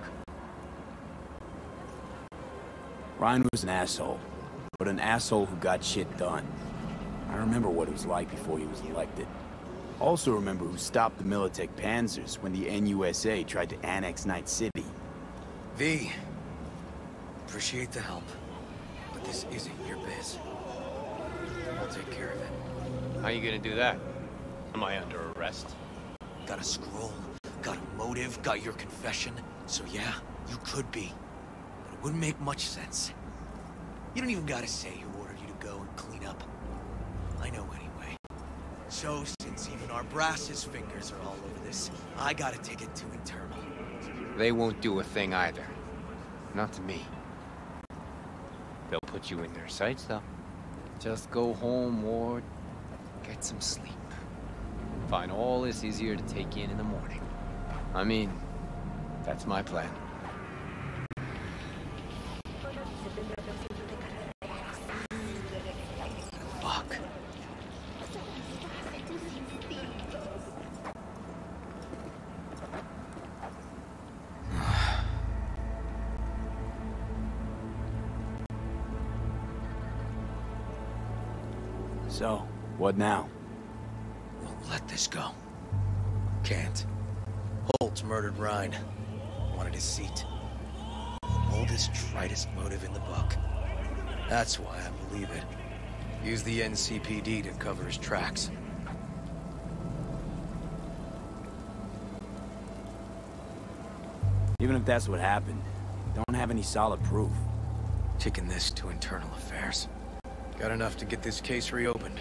Ryan was an asshole. But an asshole who got shit done. I remember what it was like before he was elected. Also remember who stopped the Militech Panzers when the NUSA tried to annex Night City. V. Appreciate the help. But this isn't your biz. I'll take care of it. How you gonna do that? Am I under arrest? Got a scroll, got a motive, got your confession. So yeah, you could be. But it wouldn't make much sense. You don't even gotta say who ordered you to go and clean up. I know anyway. So, since even our brass's fingers are all over this, I gotta take it to internal. They won't do a thing either. Not to me. They'll put you in their sights, though. Just go home, Ward. Get some sleep. Find all this easier to take in the morning. I mean, that's my plan. Fuck. So, what now? Won't let this go. Can't. Holtz murdered Ryan. Wanted his seat. Oldest, tritest motive in the book. That's why I believe it. Use the NCPD to cover his tracks. Even if that's what happened, don't have any solid proof. Kicking this to internal affairs. Got enough to get this case reopened.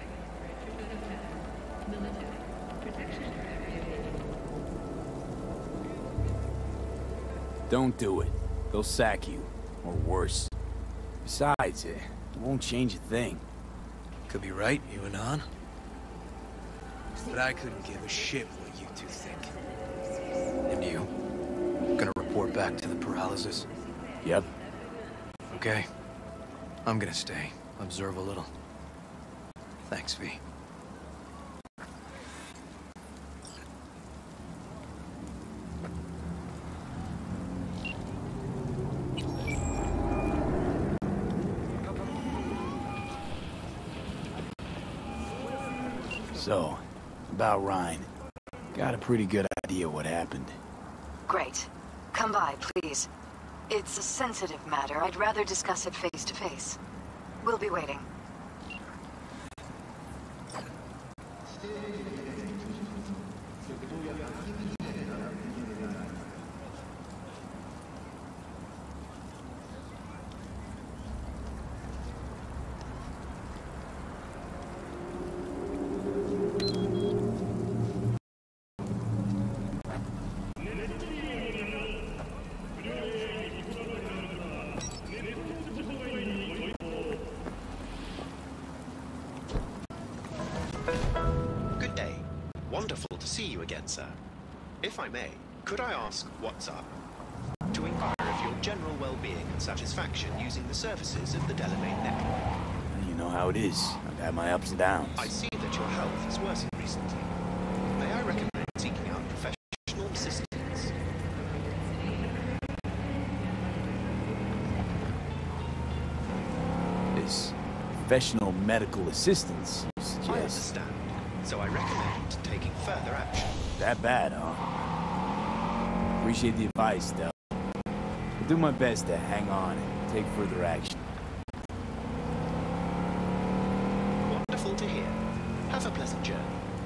Don't do it. They'll sack you. Or worse. Besides, it won't change a thing. Could be right, you and on. But I couldn't give a shit what you two think. And you? Gonna report back to the paralysis? Yep. Okay. I'm gonna stay. Observe a little. Thanks, V. So, about Ryan. Got a pretty good idea what happened. Great. Come by, please. It's a sensitive matter. I'd rather discuss it face to face. We'll be waiting. Good day. Wonderful to see you again, sir. If I may, could I ask what's up? To inquire of your general well-being and satisfaction using the services of the Delamain network. You know how it is. I've had my ups and downs. I see that your health has worsened recently. May I recommend seeking out professional assistance? professional medical assistance, you I suggest. understand, so I recommend taking further action. That bad, huh? Appreciate the advice, though. I'll do my best to hang on and take further action. Wonderful to hear. Have a pleasant journey.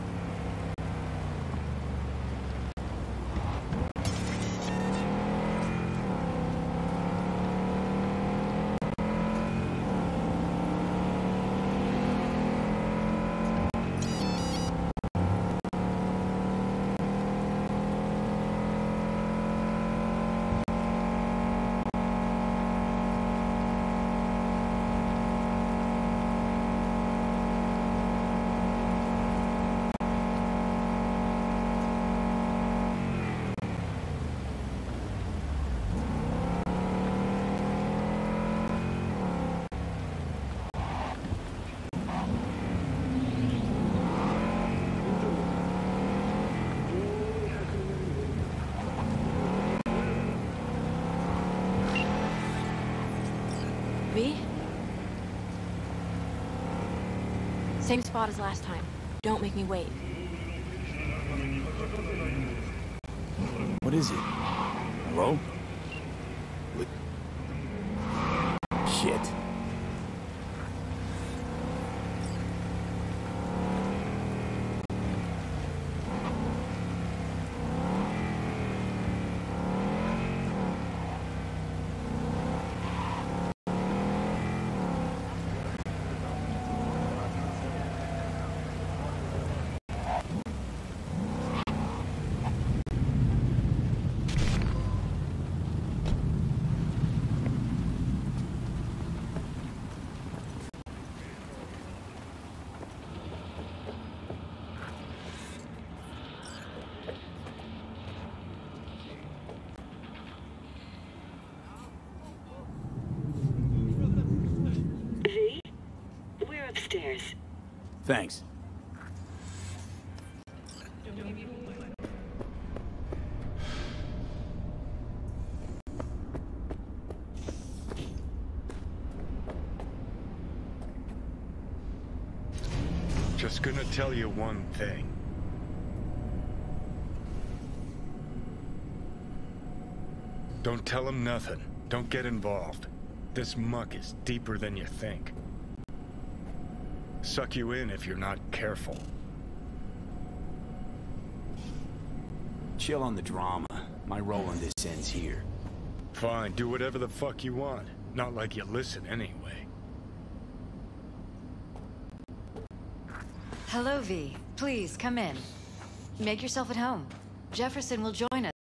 V? Same spot as last time. Don't make me wait. What is it? Hello? Shit. V? We're upstairs. Thanks. Just gonna tell you one thing. Don't tell him nothing. Don't get involved. This muck is deeper than you think. Suck you in if you're not careful. Chill on the drama. My role in this ends here. Fine, do whatever the fuck you want. Not like you listen anyway. Hello, V. Please, come in. Make yourself at home. Jefferson will join us.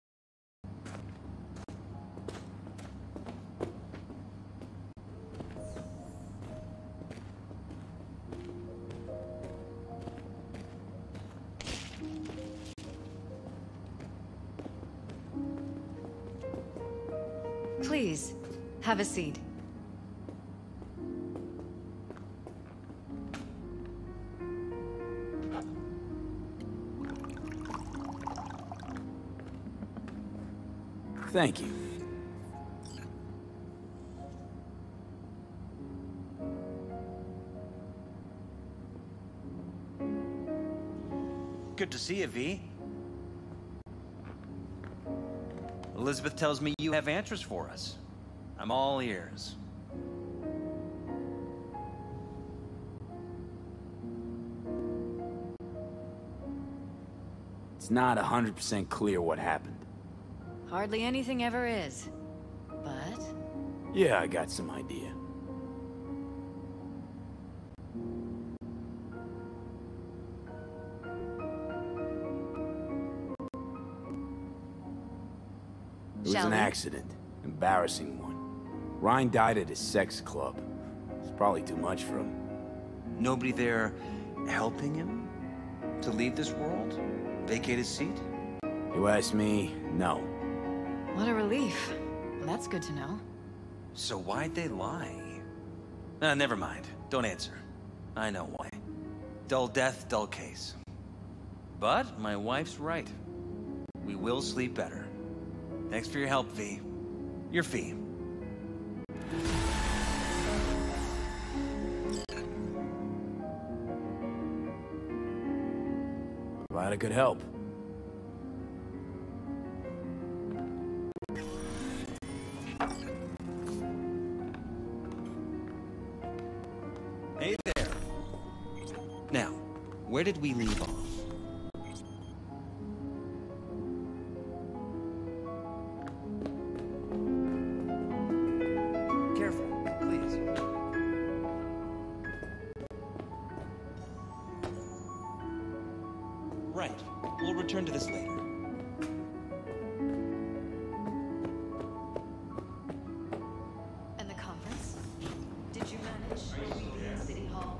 Please, have a seat. Thank you. Good to see you, V. Elizabeth tells me you have answers for us. I'm all ears. It's not 100% clear what happened. Hardly anything ever is. But... Yeah, I got some idea. It was an accident. Embarrassing one. Ryan died at a sex club. It's probably too much for him. Nobody there helping him to leave this world? Vacate his seat? You ask me, no. What a relief. Well, that's good to know. So why'd they lie? Never mind. Don't answer. I know why. Dull death, dull case. But my wife's right. We will sleep better. Thanks for your help, V. Your fee. I could help. Hey there. Now, where did we leave off? Careful, please. Right. We'll return to this later. And the conference? Did you manage City Hall?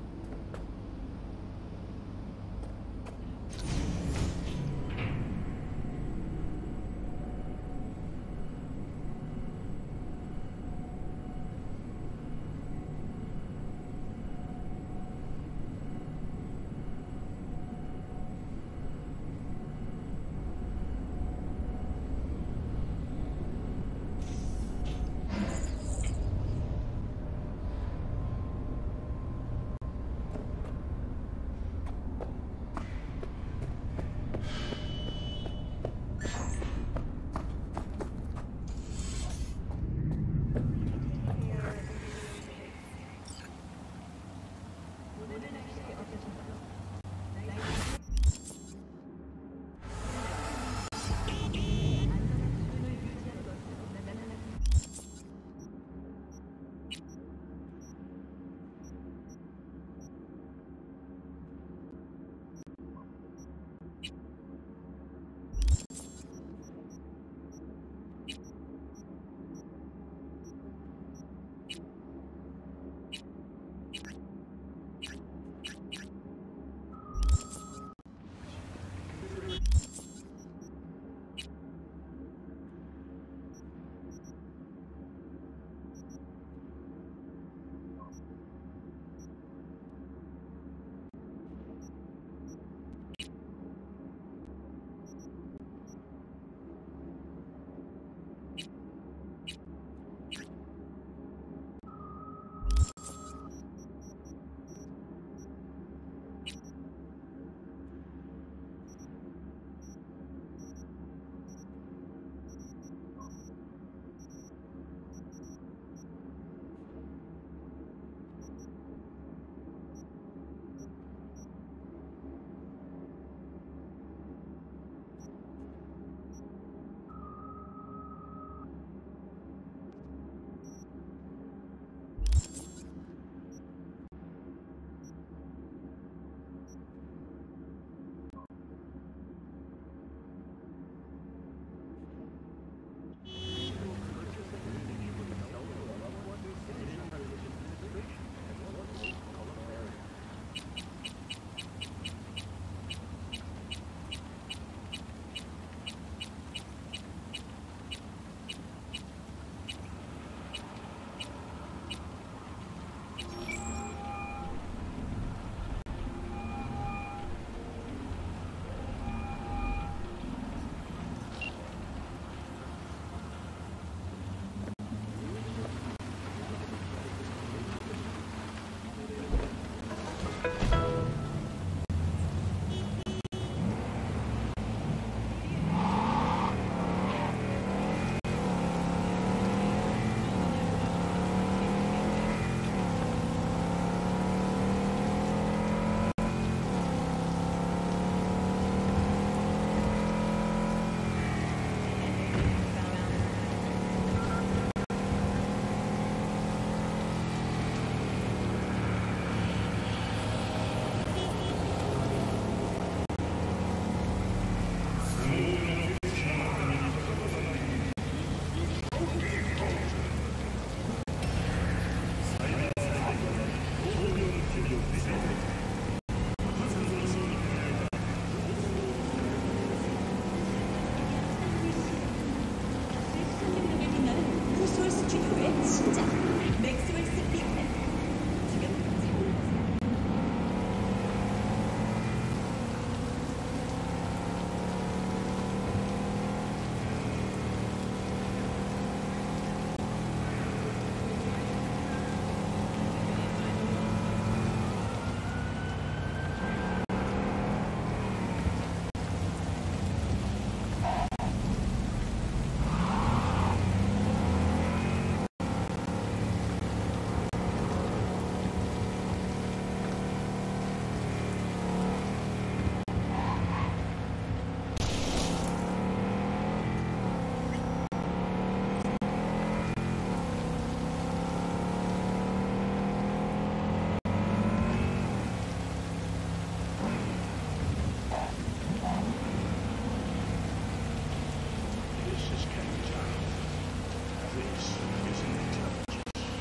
This is intelligence.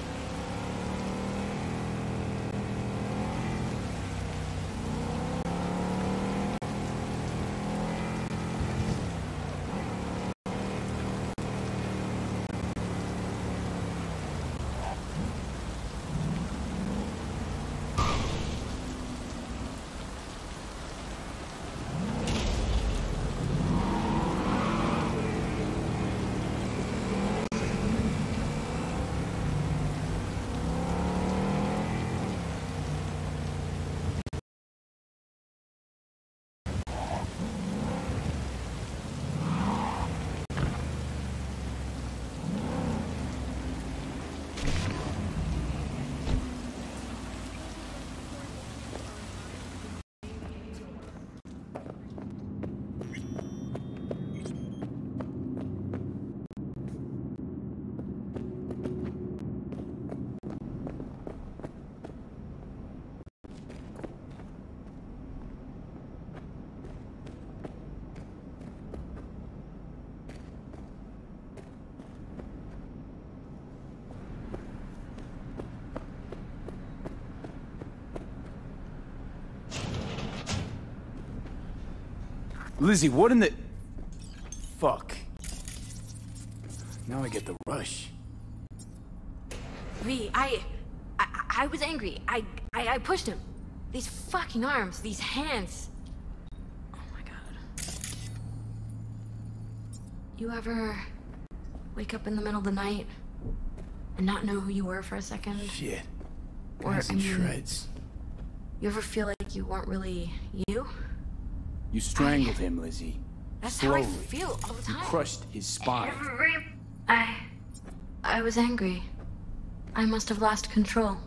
Lizzie, what in the... Fuck. Now I get the rush. V, I was angry. I pushed him. These fucking arms, these hands. Oh my god. You ever wake up in the middle of the night and not know who you were for a second? Shit. Or, Guys in shreds. You ever feel like you weren't really you? You strangled him, Lizzie. That's Slowly. how I feel all the time. You crushed his spine. I was angry. I must have lost control.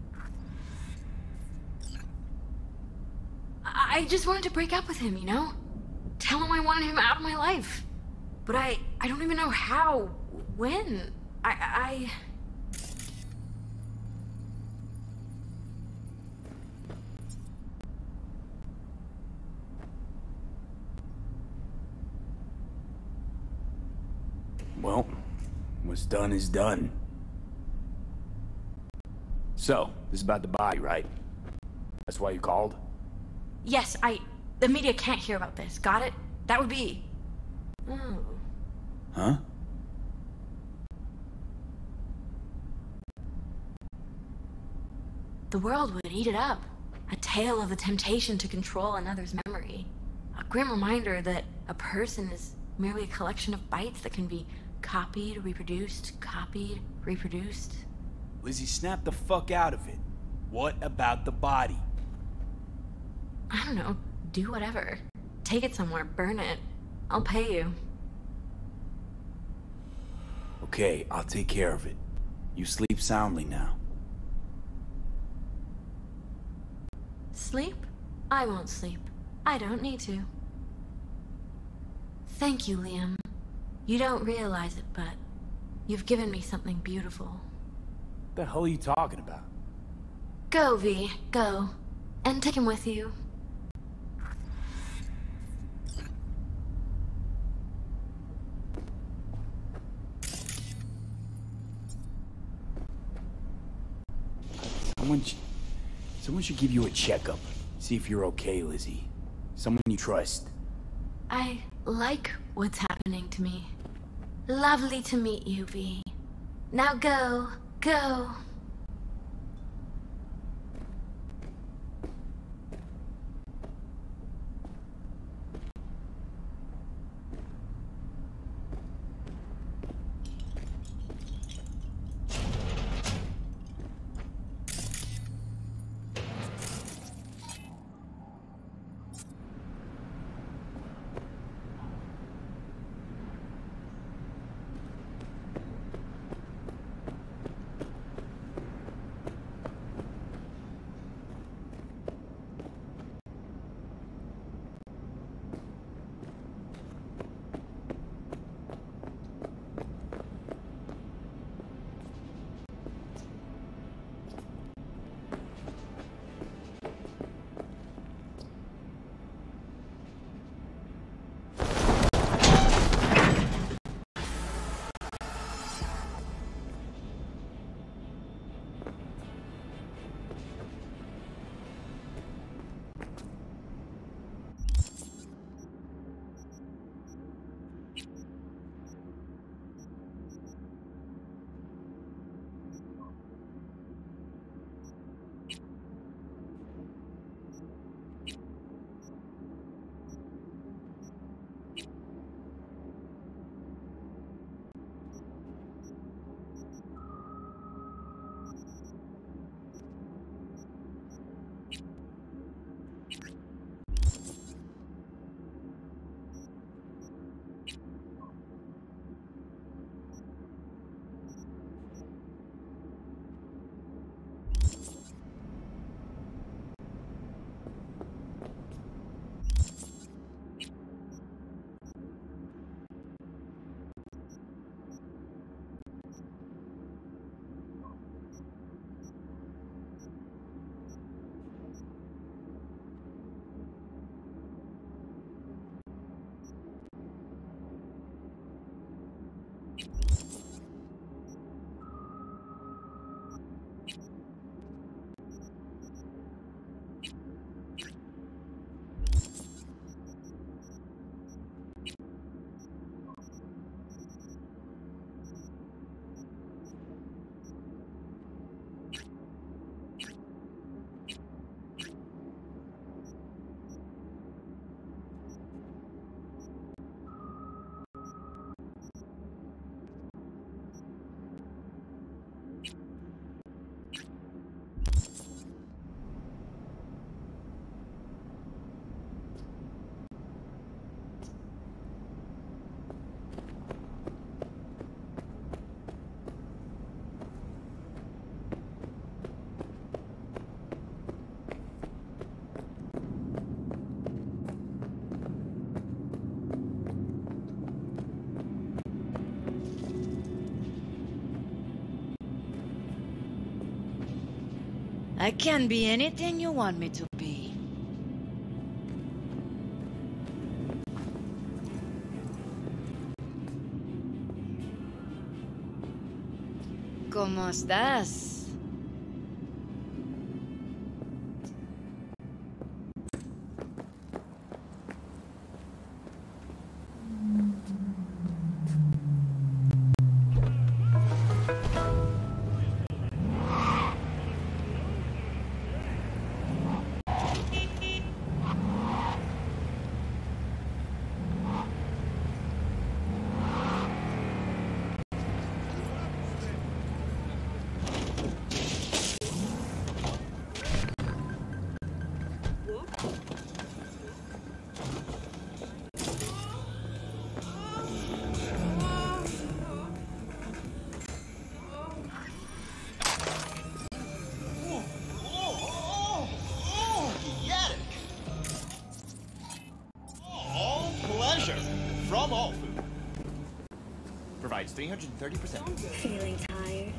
I just wanted to break up with him, you know? Tell him I wanted him out of my life. But I don't even know how, when. Well, what's done is done. So, this is about the body, right? That's why you called? Yes, the media can't hear about this. Got it? That would be... Oh. Huh? The world would eat it up. A tale of the temptation to control another's memory. A grim reminder that a person is merely a collection of bytes that can be copied, reproduced, Lizzie, snap the fuck out of it. What about the body? I don't know. Do whatever. Take it somewhere. Burn it. I'll pay you. Okay, I'll take care of it. You sleep soundly now. Sleep? I won't sleep. I don't need to. Thank you, Liam. You don't realize it, but you've given me something beautiful. What the hell are you talking about? Go, V. Go. And take him with you. Someone should give you a checkup. See if you're okay, Lizzie. Someone you trust. I like what's happening to me. Lovely to meet you, V. Now go. Go. I can be anything you want me to be. ¿Cómo estás? From all food. Provides 330%. Feeling tired?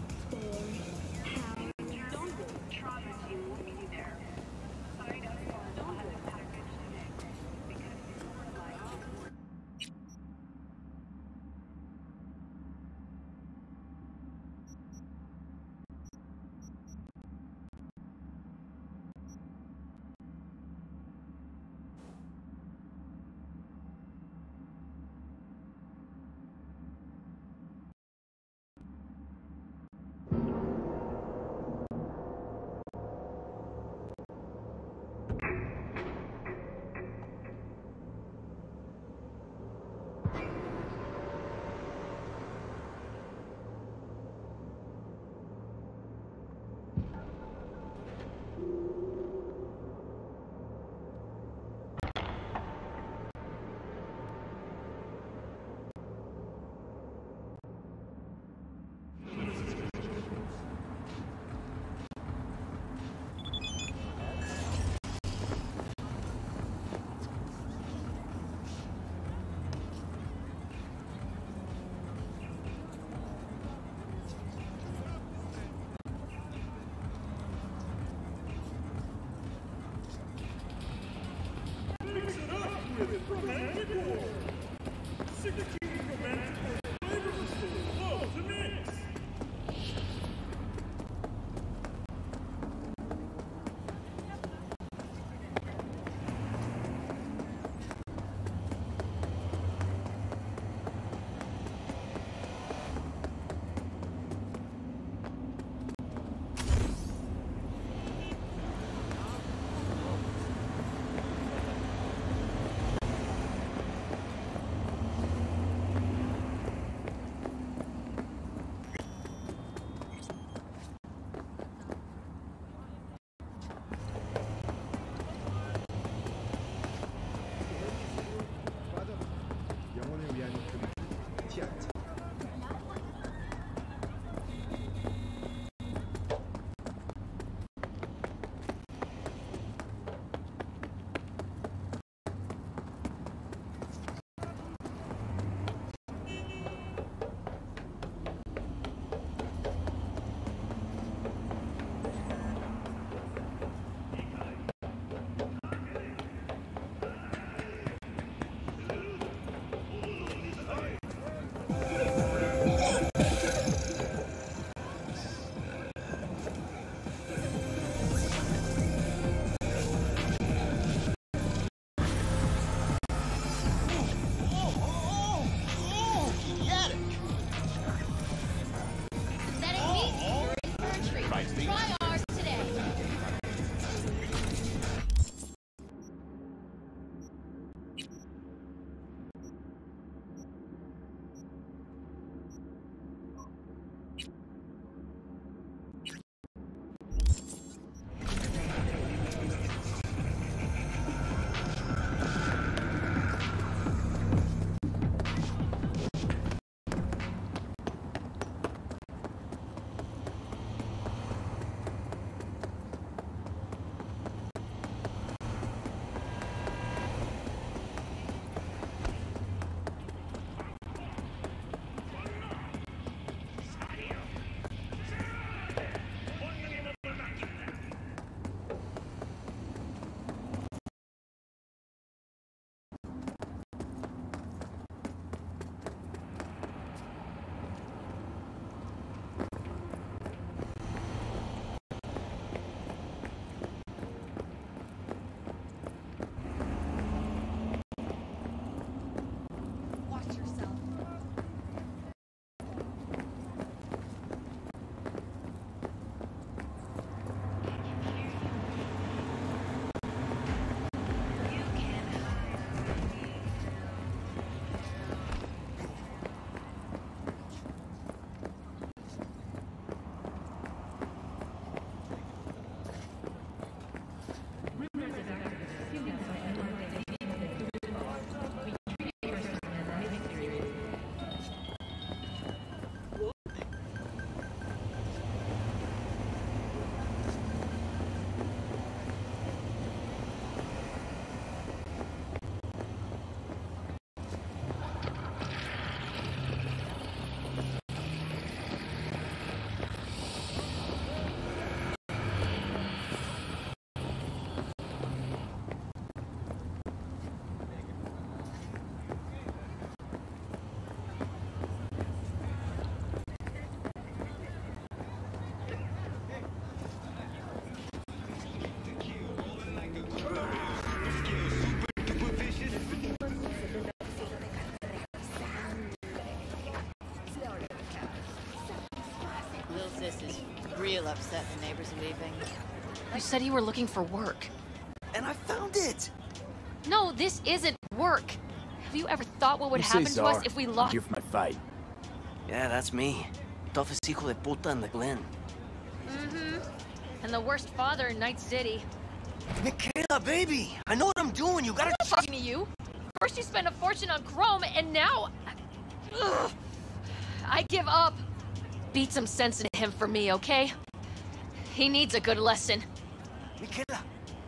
sis is real upset the neighbors are leaving. You said you were looking for work. And I found it! No, this isn't work. Have you ever thought what would happen to us if we I'm lost? here for my fight. Yeah, that's me. Toughest hijo de puta in the Glen. Mm-hmm. And the worst father in Night City. Michaela, baby! I know what I'm doing, you gotta I'm not talking to you. First you spent a fortune on chrome, and now... Ugh. I give up. Beat some sense into him for me, okay? He needs a good lesson. Michaela!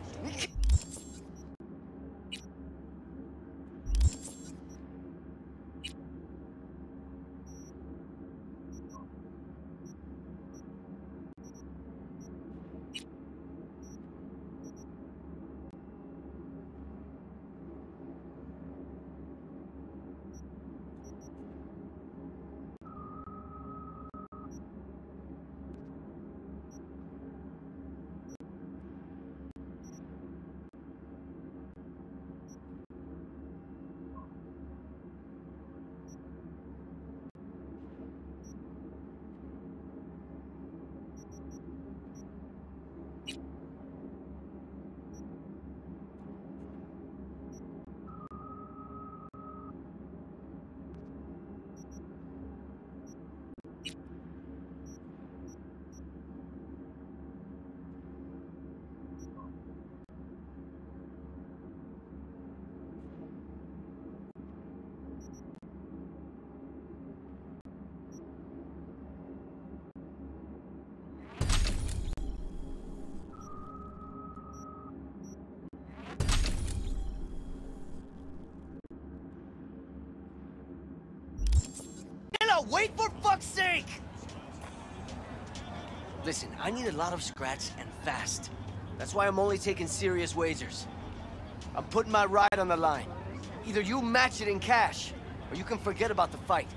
Wait for fuck's sake! Listen, I need a lot of scratch and fast. That's why I'm only taking serious wagers. I'm putting my ride on the line. Either you match it in cash, or you can forget about the fight.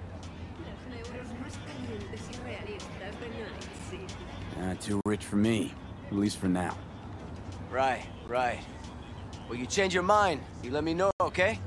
Too rich for me, at least for now. Right. Well, you change your mind, you let me know, okay?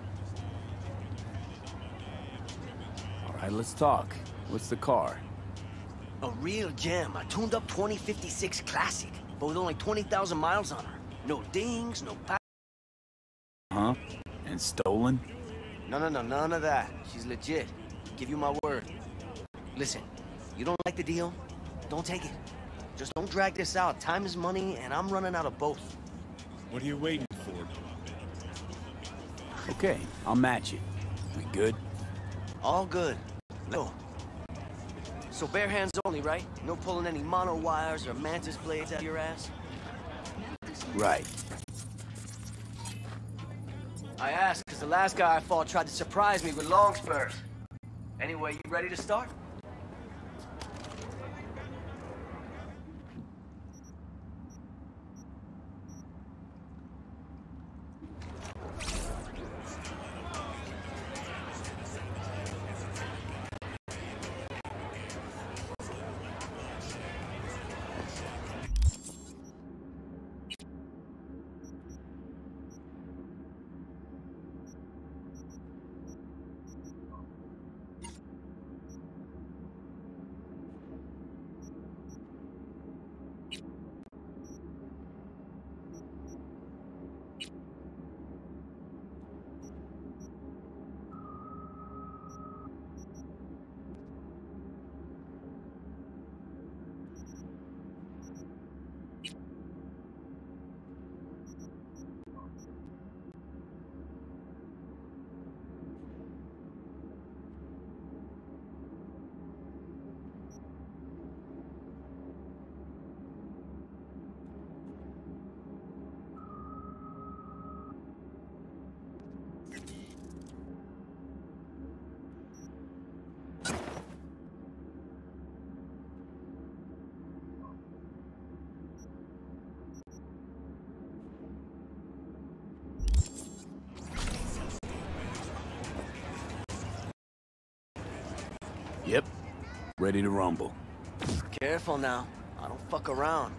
Alright, let's talk. What's the car? A real gem, a tuned-up 2056 Classic, but with only 20,000 miles on her. No dings, no Huh? And stolen? No, none of that. She's legit. Give you my word. Listen, you don't like the deal? Don't take it. Just don't drag this out. Time is money, and I'm running out of both. What are you waiting for? Okay, I'll match it. We good? All good. No. So bare hands only, right? No pulling any mono wires or mantis blades out of your ass? Right. I asked because the last guy I fought tried to surprise me with long spurs. Anyway, you ready to start? Yep. Ready to rumble. Careful now. I don't fuck around.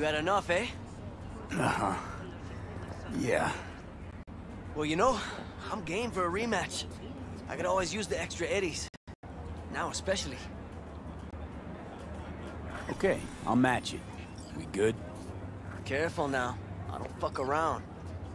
you had enough, eh? Uh-huh. Yeah. Well, you know, I'm game for a rematch. I could always use the extra eddies. Now especially. Okay, I'll match it. We good? Careful now. I don't fuck around.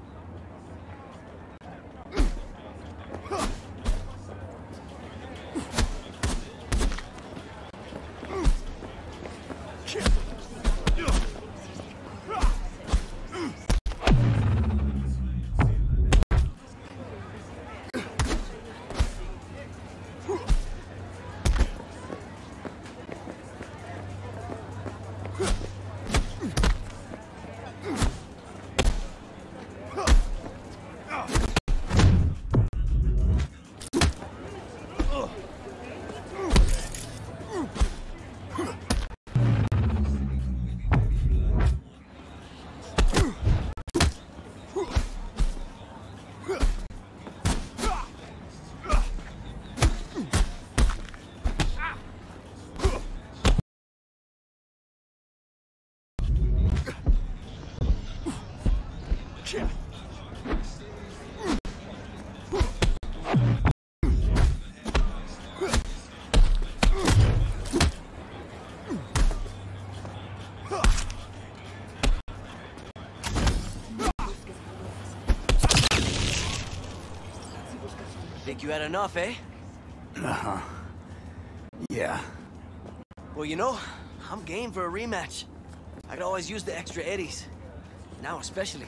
Think you had enough, eh? Uh-huh. Yeah. Well, you know, I'm game for a rematch. I could always use the extra eddies. Now especially.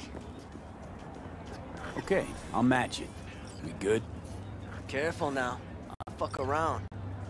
Okay, I'll match it. We good? Careful now. I'll fuck around.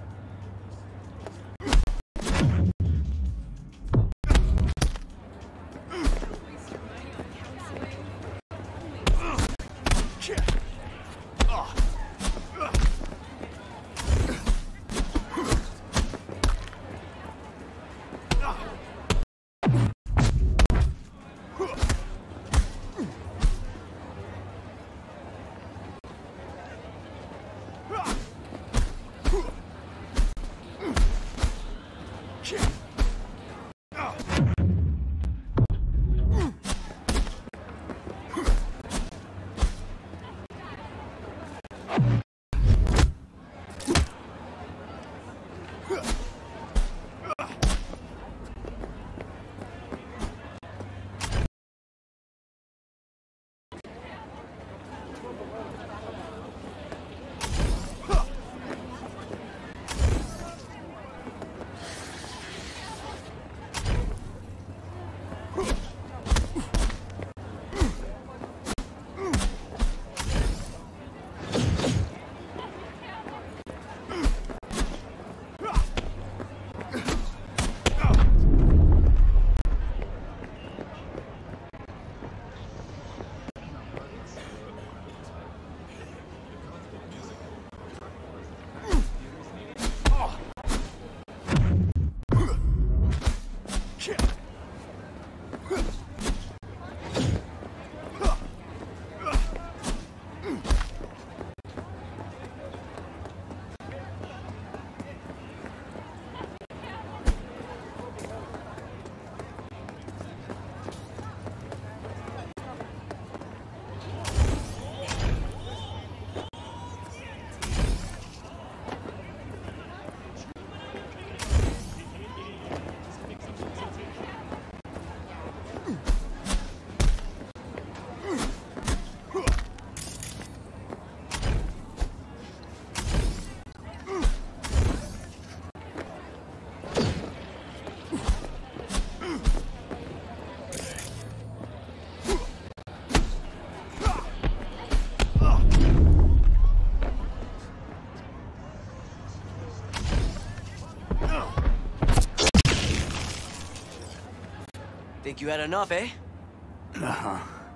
Think you had enough, eh? Uh-huh.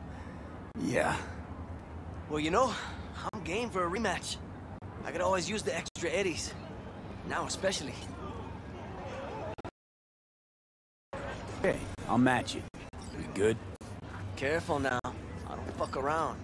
Yeah. Well, you know, I'm game for a rematch. I could always use the extra eddies. Now especially. Okay, I'll match it. We good? Careful now. I don't fuck around.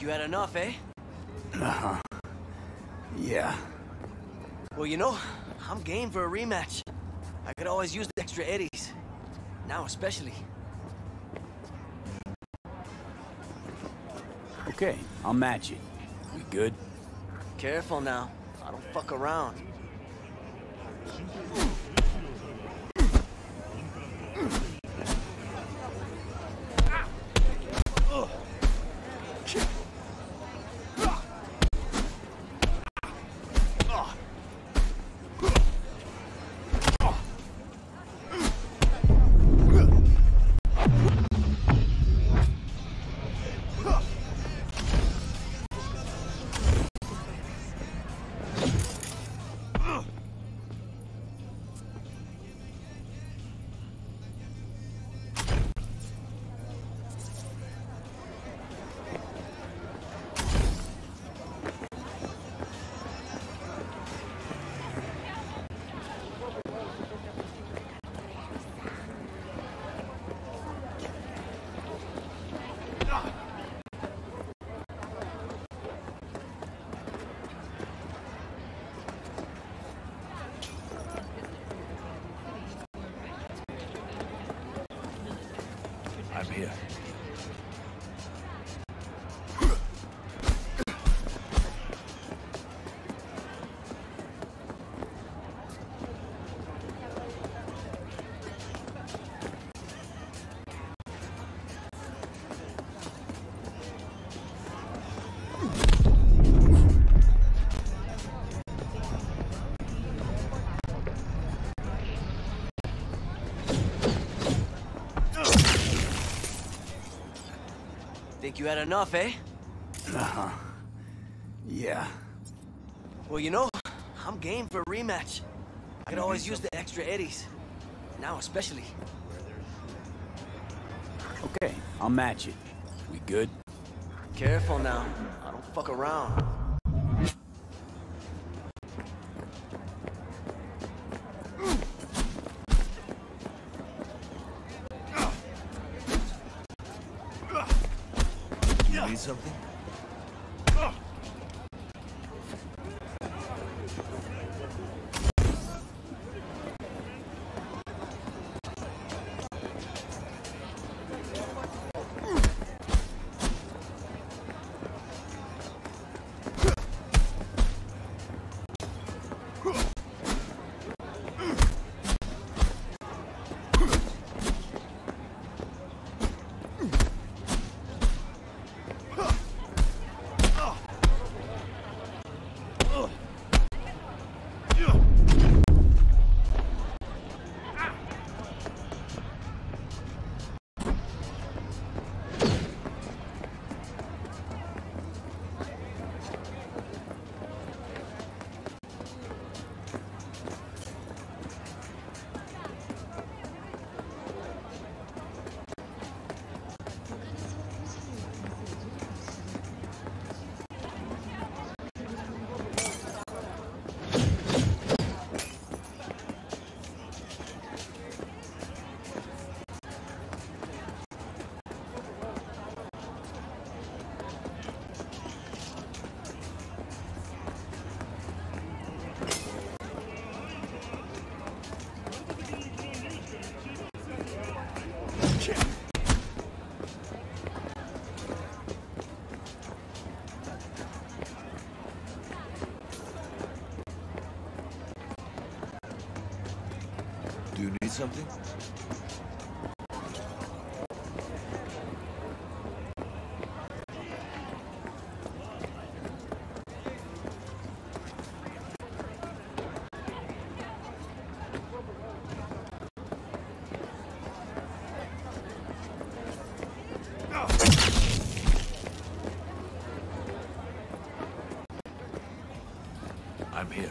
you had enough, eh? Uh-huh. Yeah. Well, you know, I'm game for a rematch. I could always use the extra eddies. Now especially. Okay, I'll match it. We good? Careful now. I don't fuck around. I'm here. Think you had enough, eh? Uh-huh. Yeah. Well, you know, I'm game for a rematch. I could always use the extra eddies. Now especially. Okay, I'll match it. We good? Careful now. I don't fuck around. You need something? Do you need something? I'm here.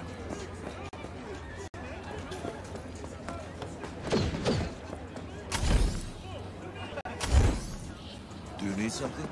Do you need something?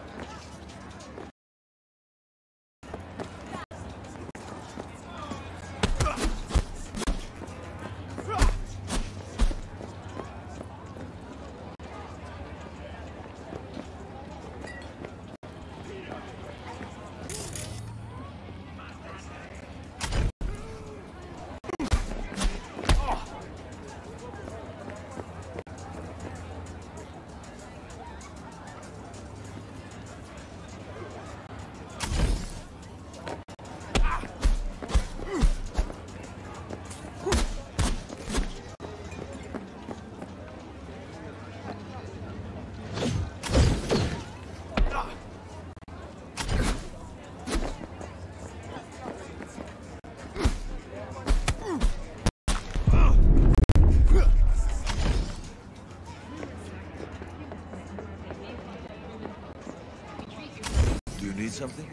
something?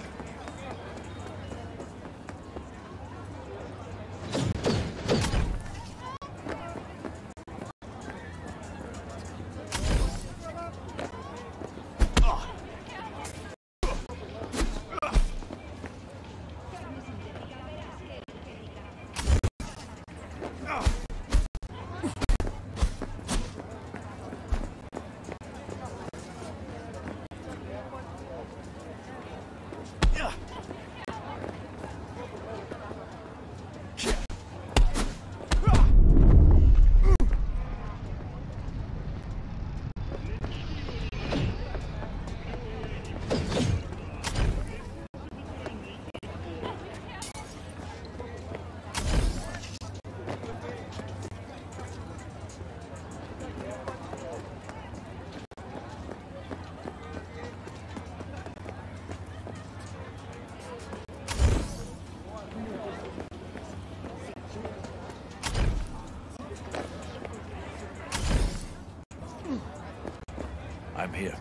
I'm here.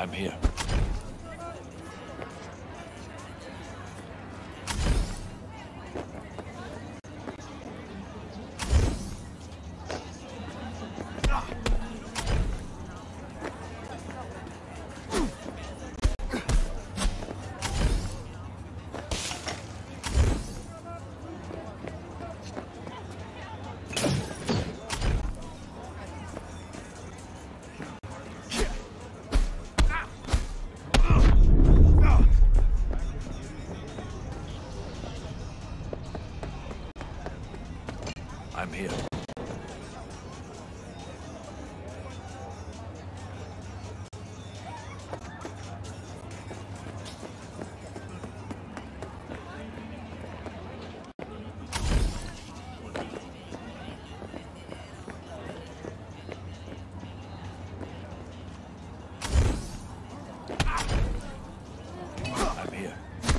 I'm here. I'm here. I'm here.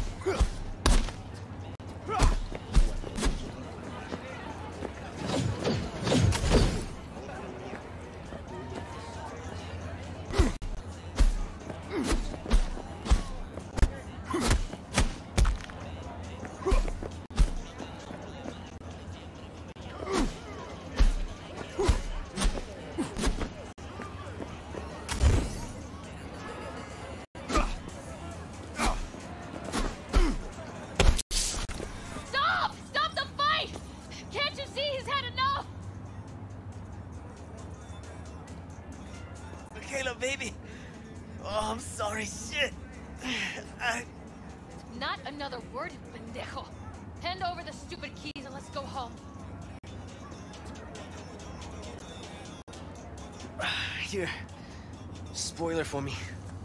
Kayla, baby. Oh, I'm sorry. Shit. Not another word, pendejo. Hand over the stupid keys and let's go home. Here. Spoiler for me.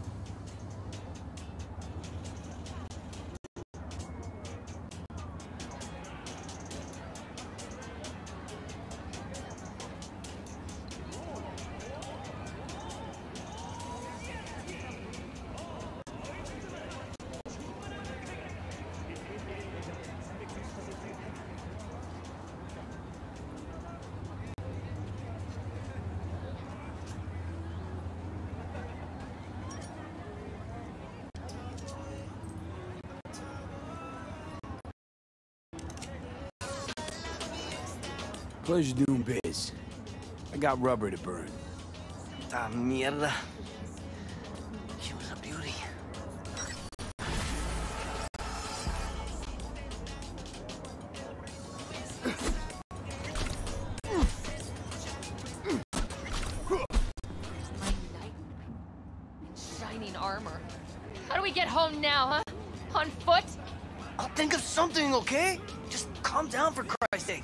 Pleasure doing biz. I got rubber to burn. Ah, mierda. She was a beauty. Shining armor. How do we get home now, huh? On foot? I'll think of something, okay? Just calm down for Christ's sake.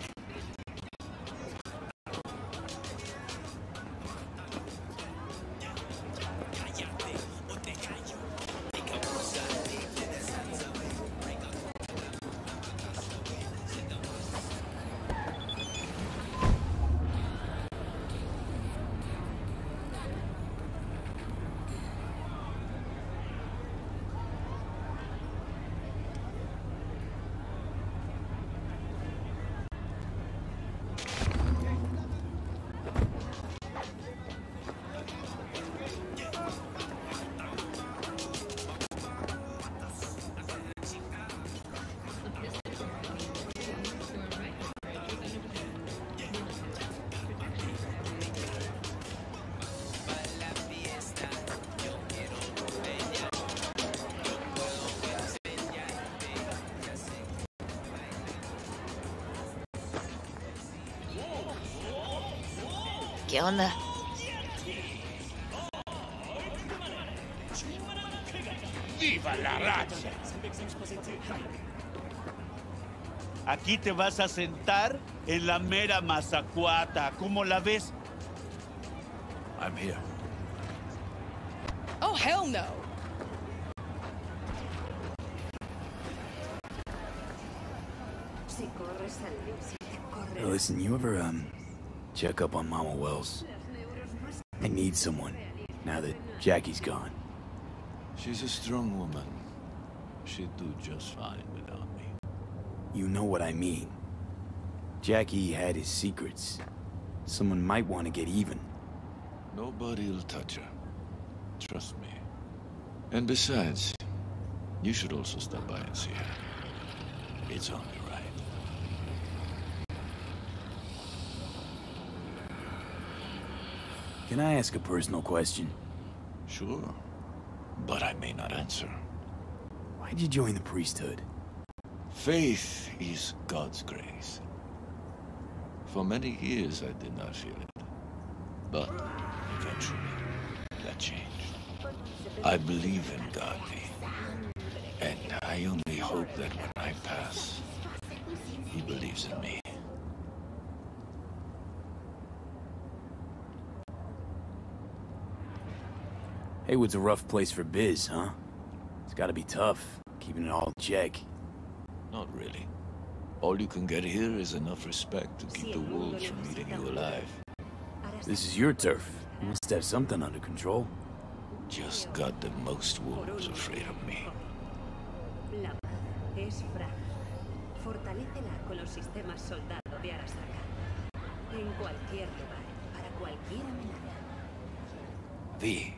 ¿Qué onda? ¡Viva la racha! Aquí te vas a sentar en la mera mazacuata. ¿Cómo la ves? I'm here. Oh, hell no. Hey, listen, you ever, check up on Mama Wells? I need someone, now that Jackie's gone. She's a strong woman. She'd do just fine without me. You know what I mean. Jackie had his secrets. Someone might want to get even. Nobody'll touch her. Trust me. And besides, you should also stop by and see her. It's only right. Can I ask a personal question? Sure, but I may not answer. Why'd you join the priesthood? Faith is God's grace. For many years I did not feel it. But eventually, that changed. I believe in God, V. And I only hope that when I pass, he believes in me. Haywood's a rough place for biz, huh? It's gotta be tough, keeping it all in check. Not really. All you can get here is enough respect to keep the wolves from eating you alive. This is your turf. You must have something under control. Just got the most wolves afraid of me. La paz es frágil. Fortalécela con los sistemas soldado de Arasaka. En cualquier lugar, para cualquier amenaza. V.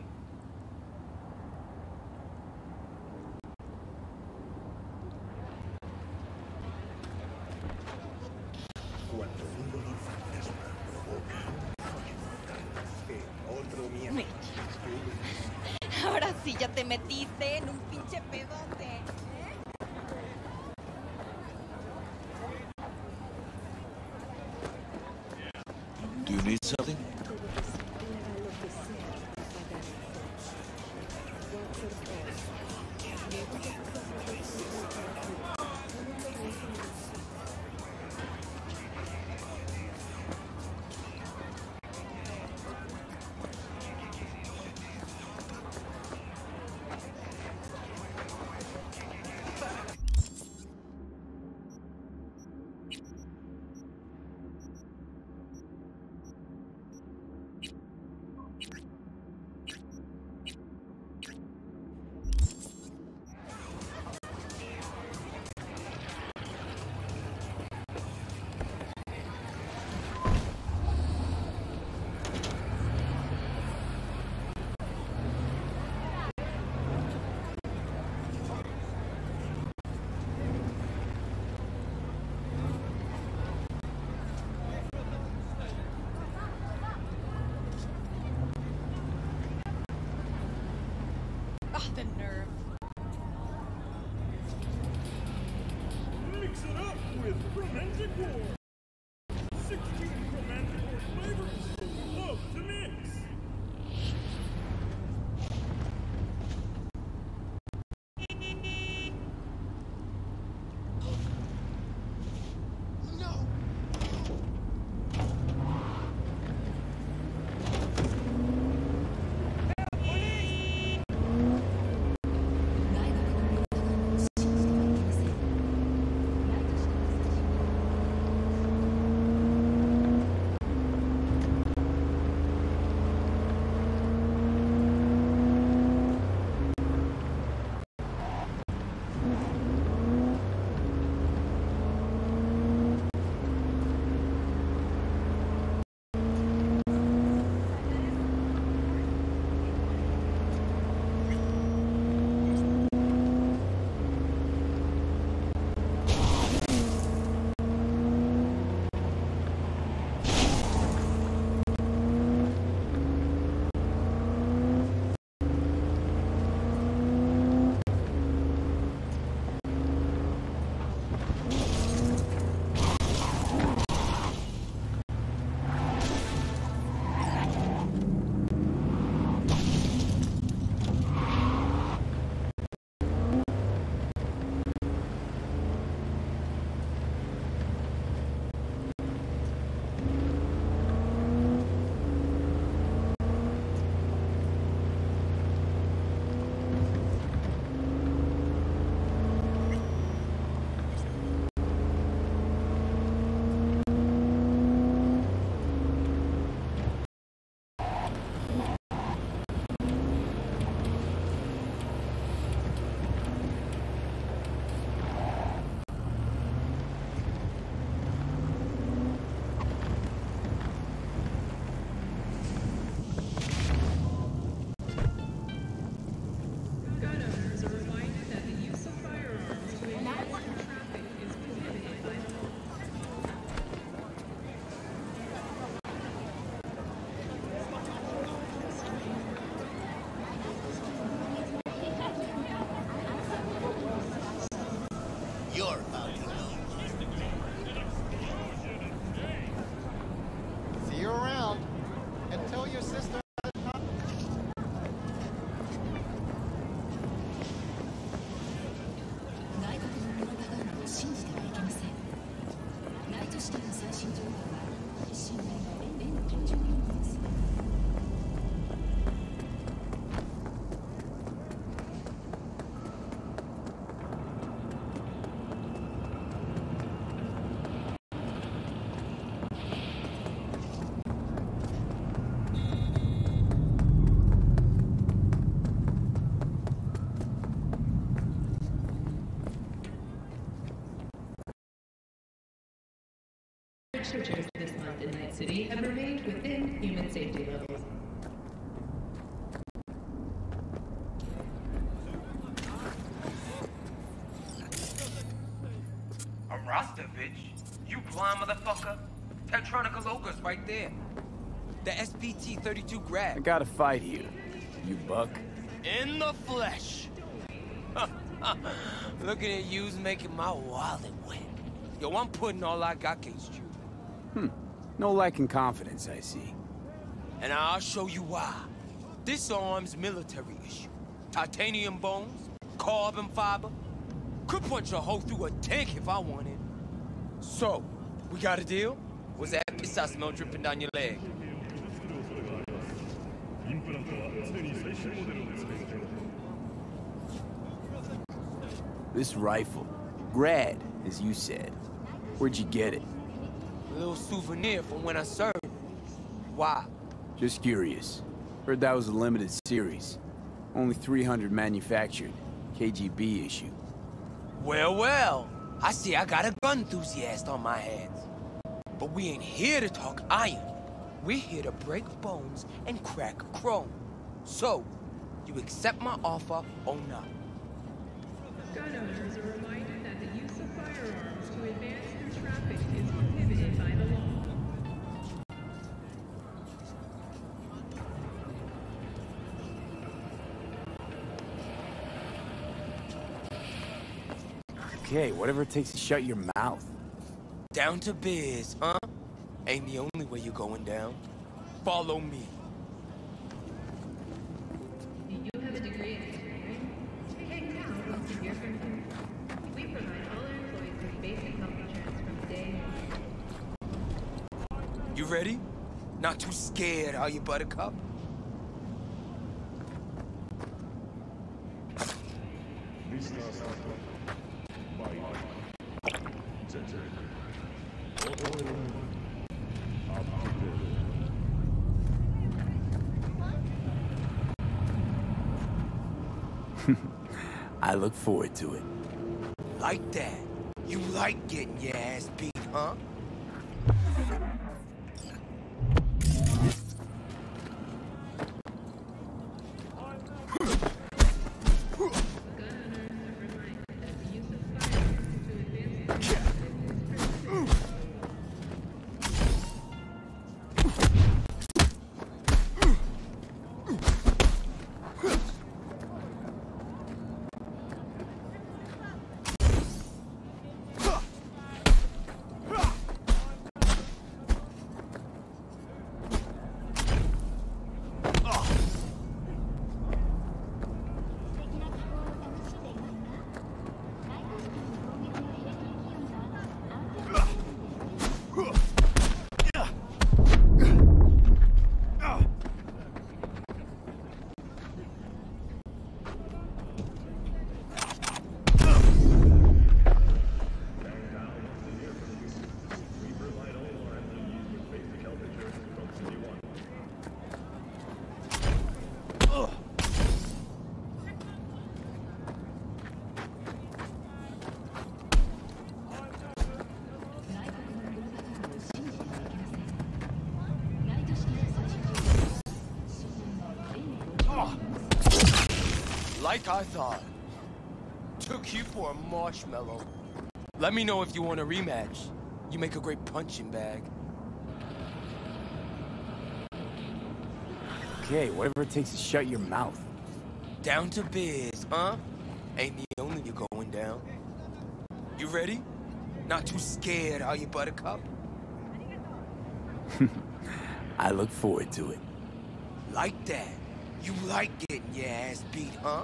Cuando un dolor fantasma provoca otro miedo. Ahora sí ya te metiste en un pinche pedote. Do you need something? The nerve. Mix it up with romantic war. 16 romantic war flavors. Love to mix. temperatures this month in Night City have remained within human safety levels. A roster, bitch? You blind motherfucker? Tetronica Locus right there. The SPT-32 grab. I got a fight here. You buck? In the flesh. Looking at you's making my wallet wet. Yo, I'm putting all I got against you. No lack in confidence, I see. And I'll show you why. This arm's military issue. Titanium bones, carbon fiber. Could punch a hole through a tank if I wanted. So, we got a deal? Was that piss I smell dripping down your leg? This rifle, Grad, as you said. Where'd you get it? A little souvenir from when I served. Why? Just curious. Heard that was a limited series. Only 300 manufactured. KGB issue. Well, well. I see I got a gun enthusiast on my hands. But we ain't here to talk iron. We're here to break bones and crack chrome. So, you accept my offer or not? Gun owners are reminded that the use of firearms to advance through traffic is prohibited by the law. Okay, whatever it takes to shut your mouth. Down to biz, huh? Ain't the only way you're going down. Follow me. Do you have a degree in engineering? King Town wants to hear from you. We provide all our employees with basic health insurance from day one. You ready? Not too scared, are you, Buttercup? I look forward to it. Like that. You like getting your ass beat, huh? Like I thought. Took you for a marshmallow. Let me know if you want a rematch. You make a great punching bag. Okay, whatever it takes to shut your mouth. Down to biz, huh? Ain't the only you going down. You ready? Not too scared, are you, Buttercup? I look forward to it. Like that. You like getting your ass beat, huh?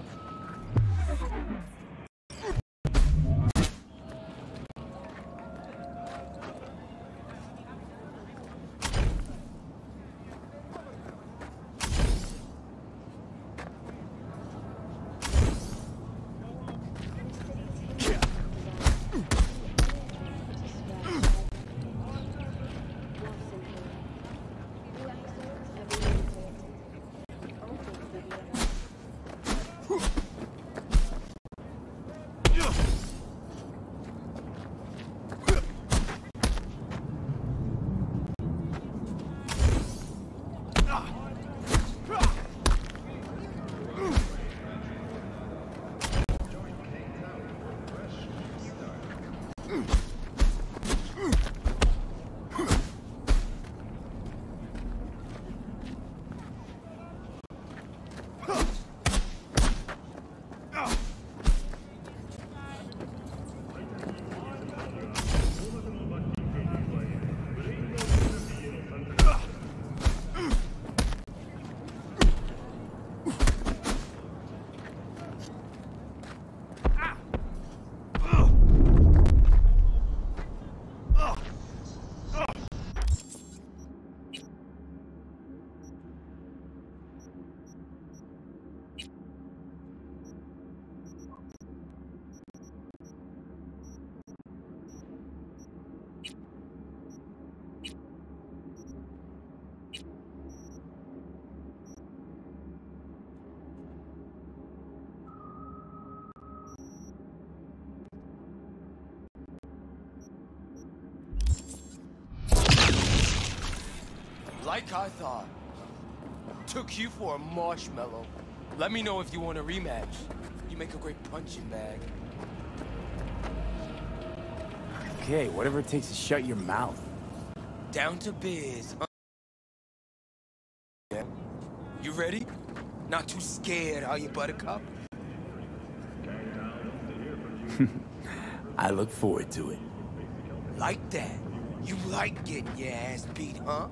Like I thought. Took you for a marshmallow. Let me know if you want a rematch. You make a great punching bag. Okay, whatever it takes to shut your mouth. Down to biz. Yeah. You ready? Not too scared, are you, Buttercup? I look forward to it. Like that. You like getting your ass beat, huh?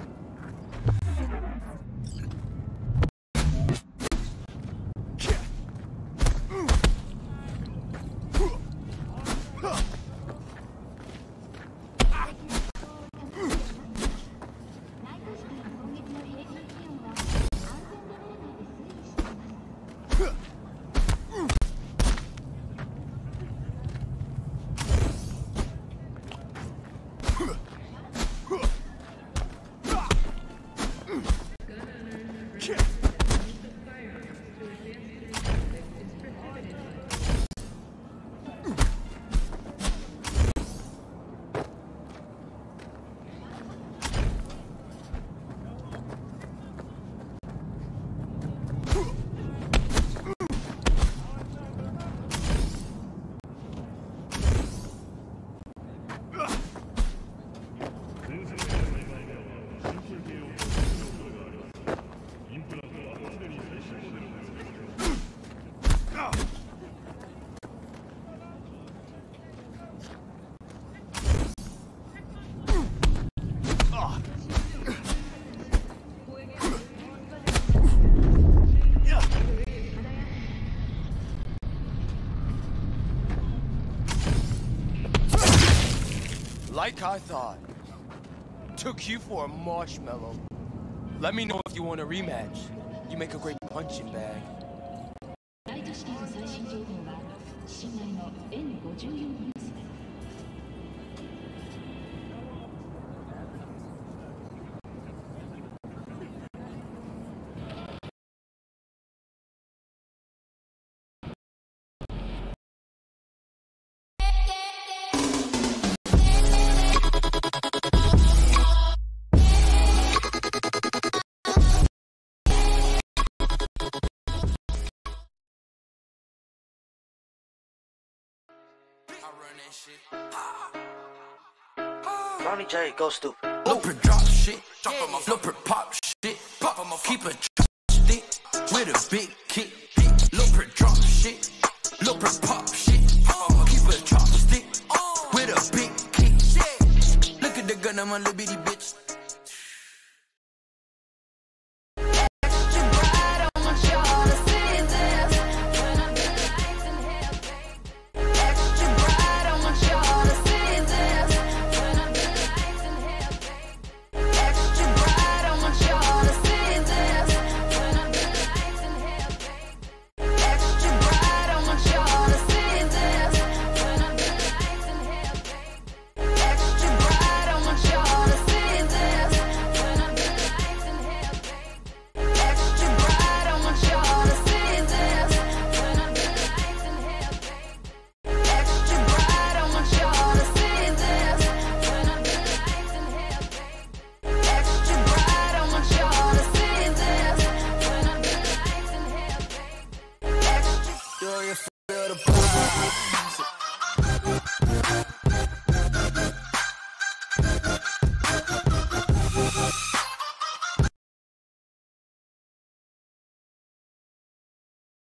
Like I thought. Took you for a marshmallow. Let me know if you want a rematch. You make a great punching bag. Ronnie J, go stupid. Blueprint drop shit, blueprint pop shit, keep a stick with a big kick. Blueprint drop shit, blueprint pop shit, keep a chopstick with a big kick. Look at the gun on my little bitty bitch. Do you feel the vibe?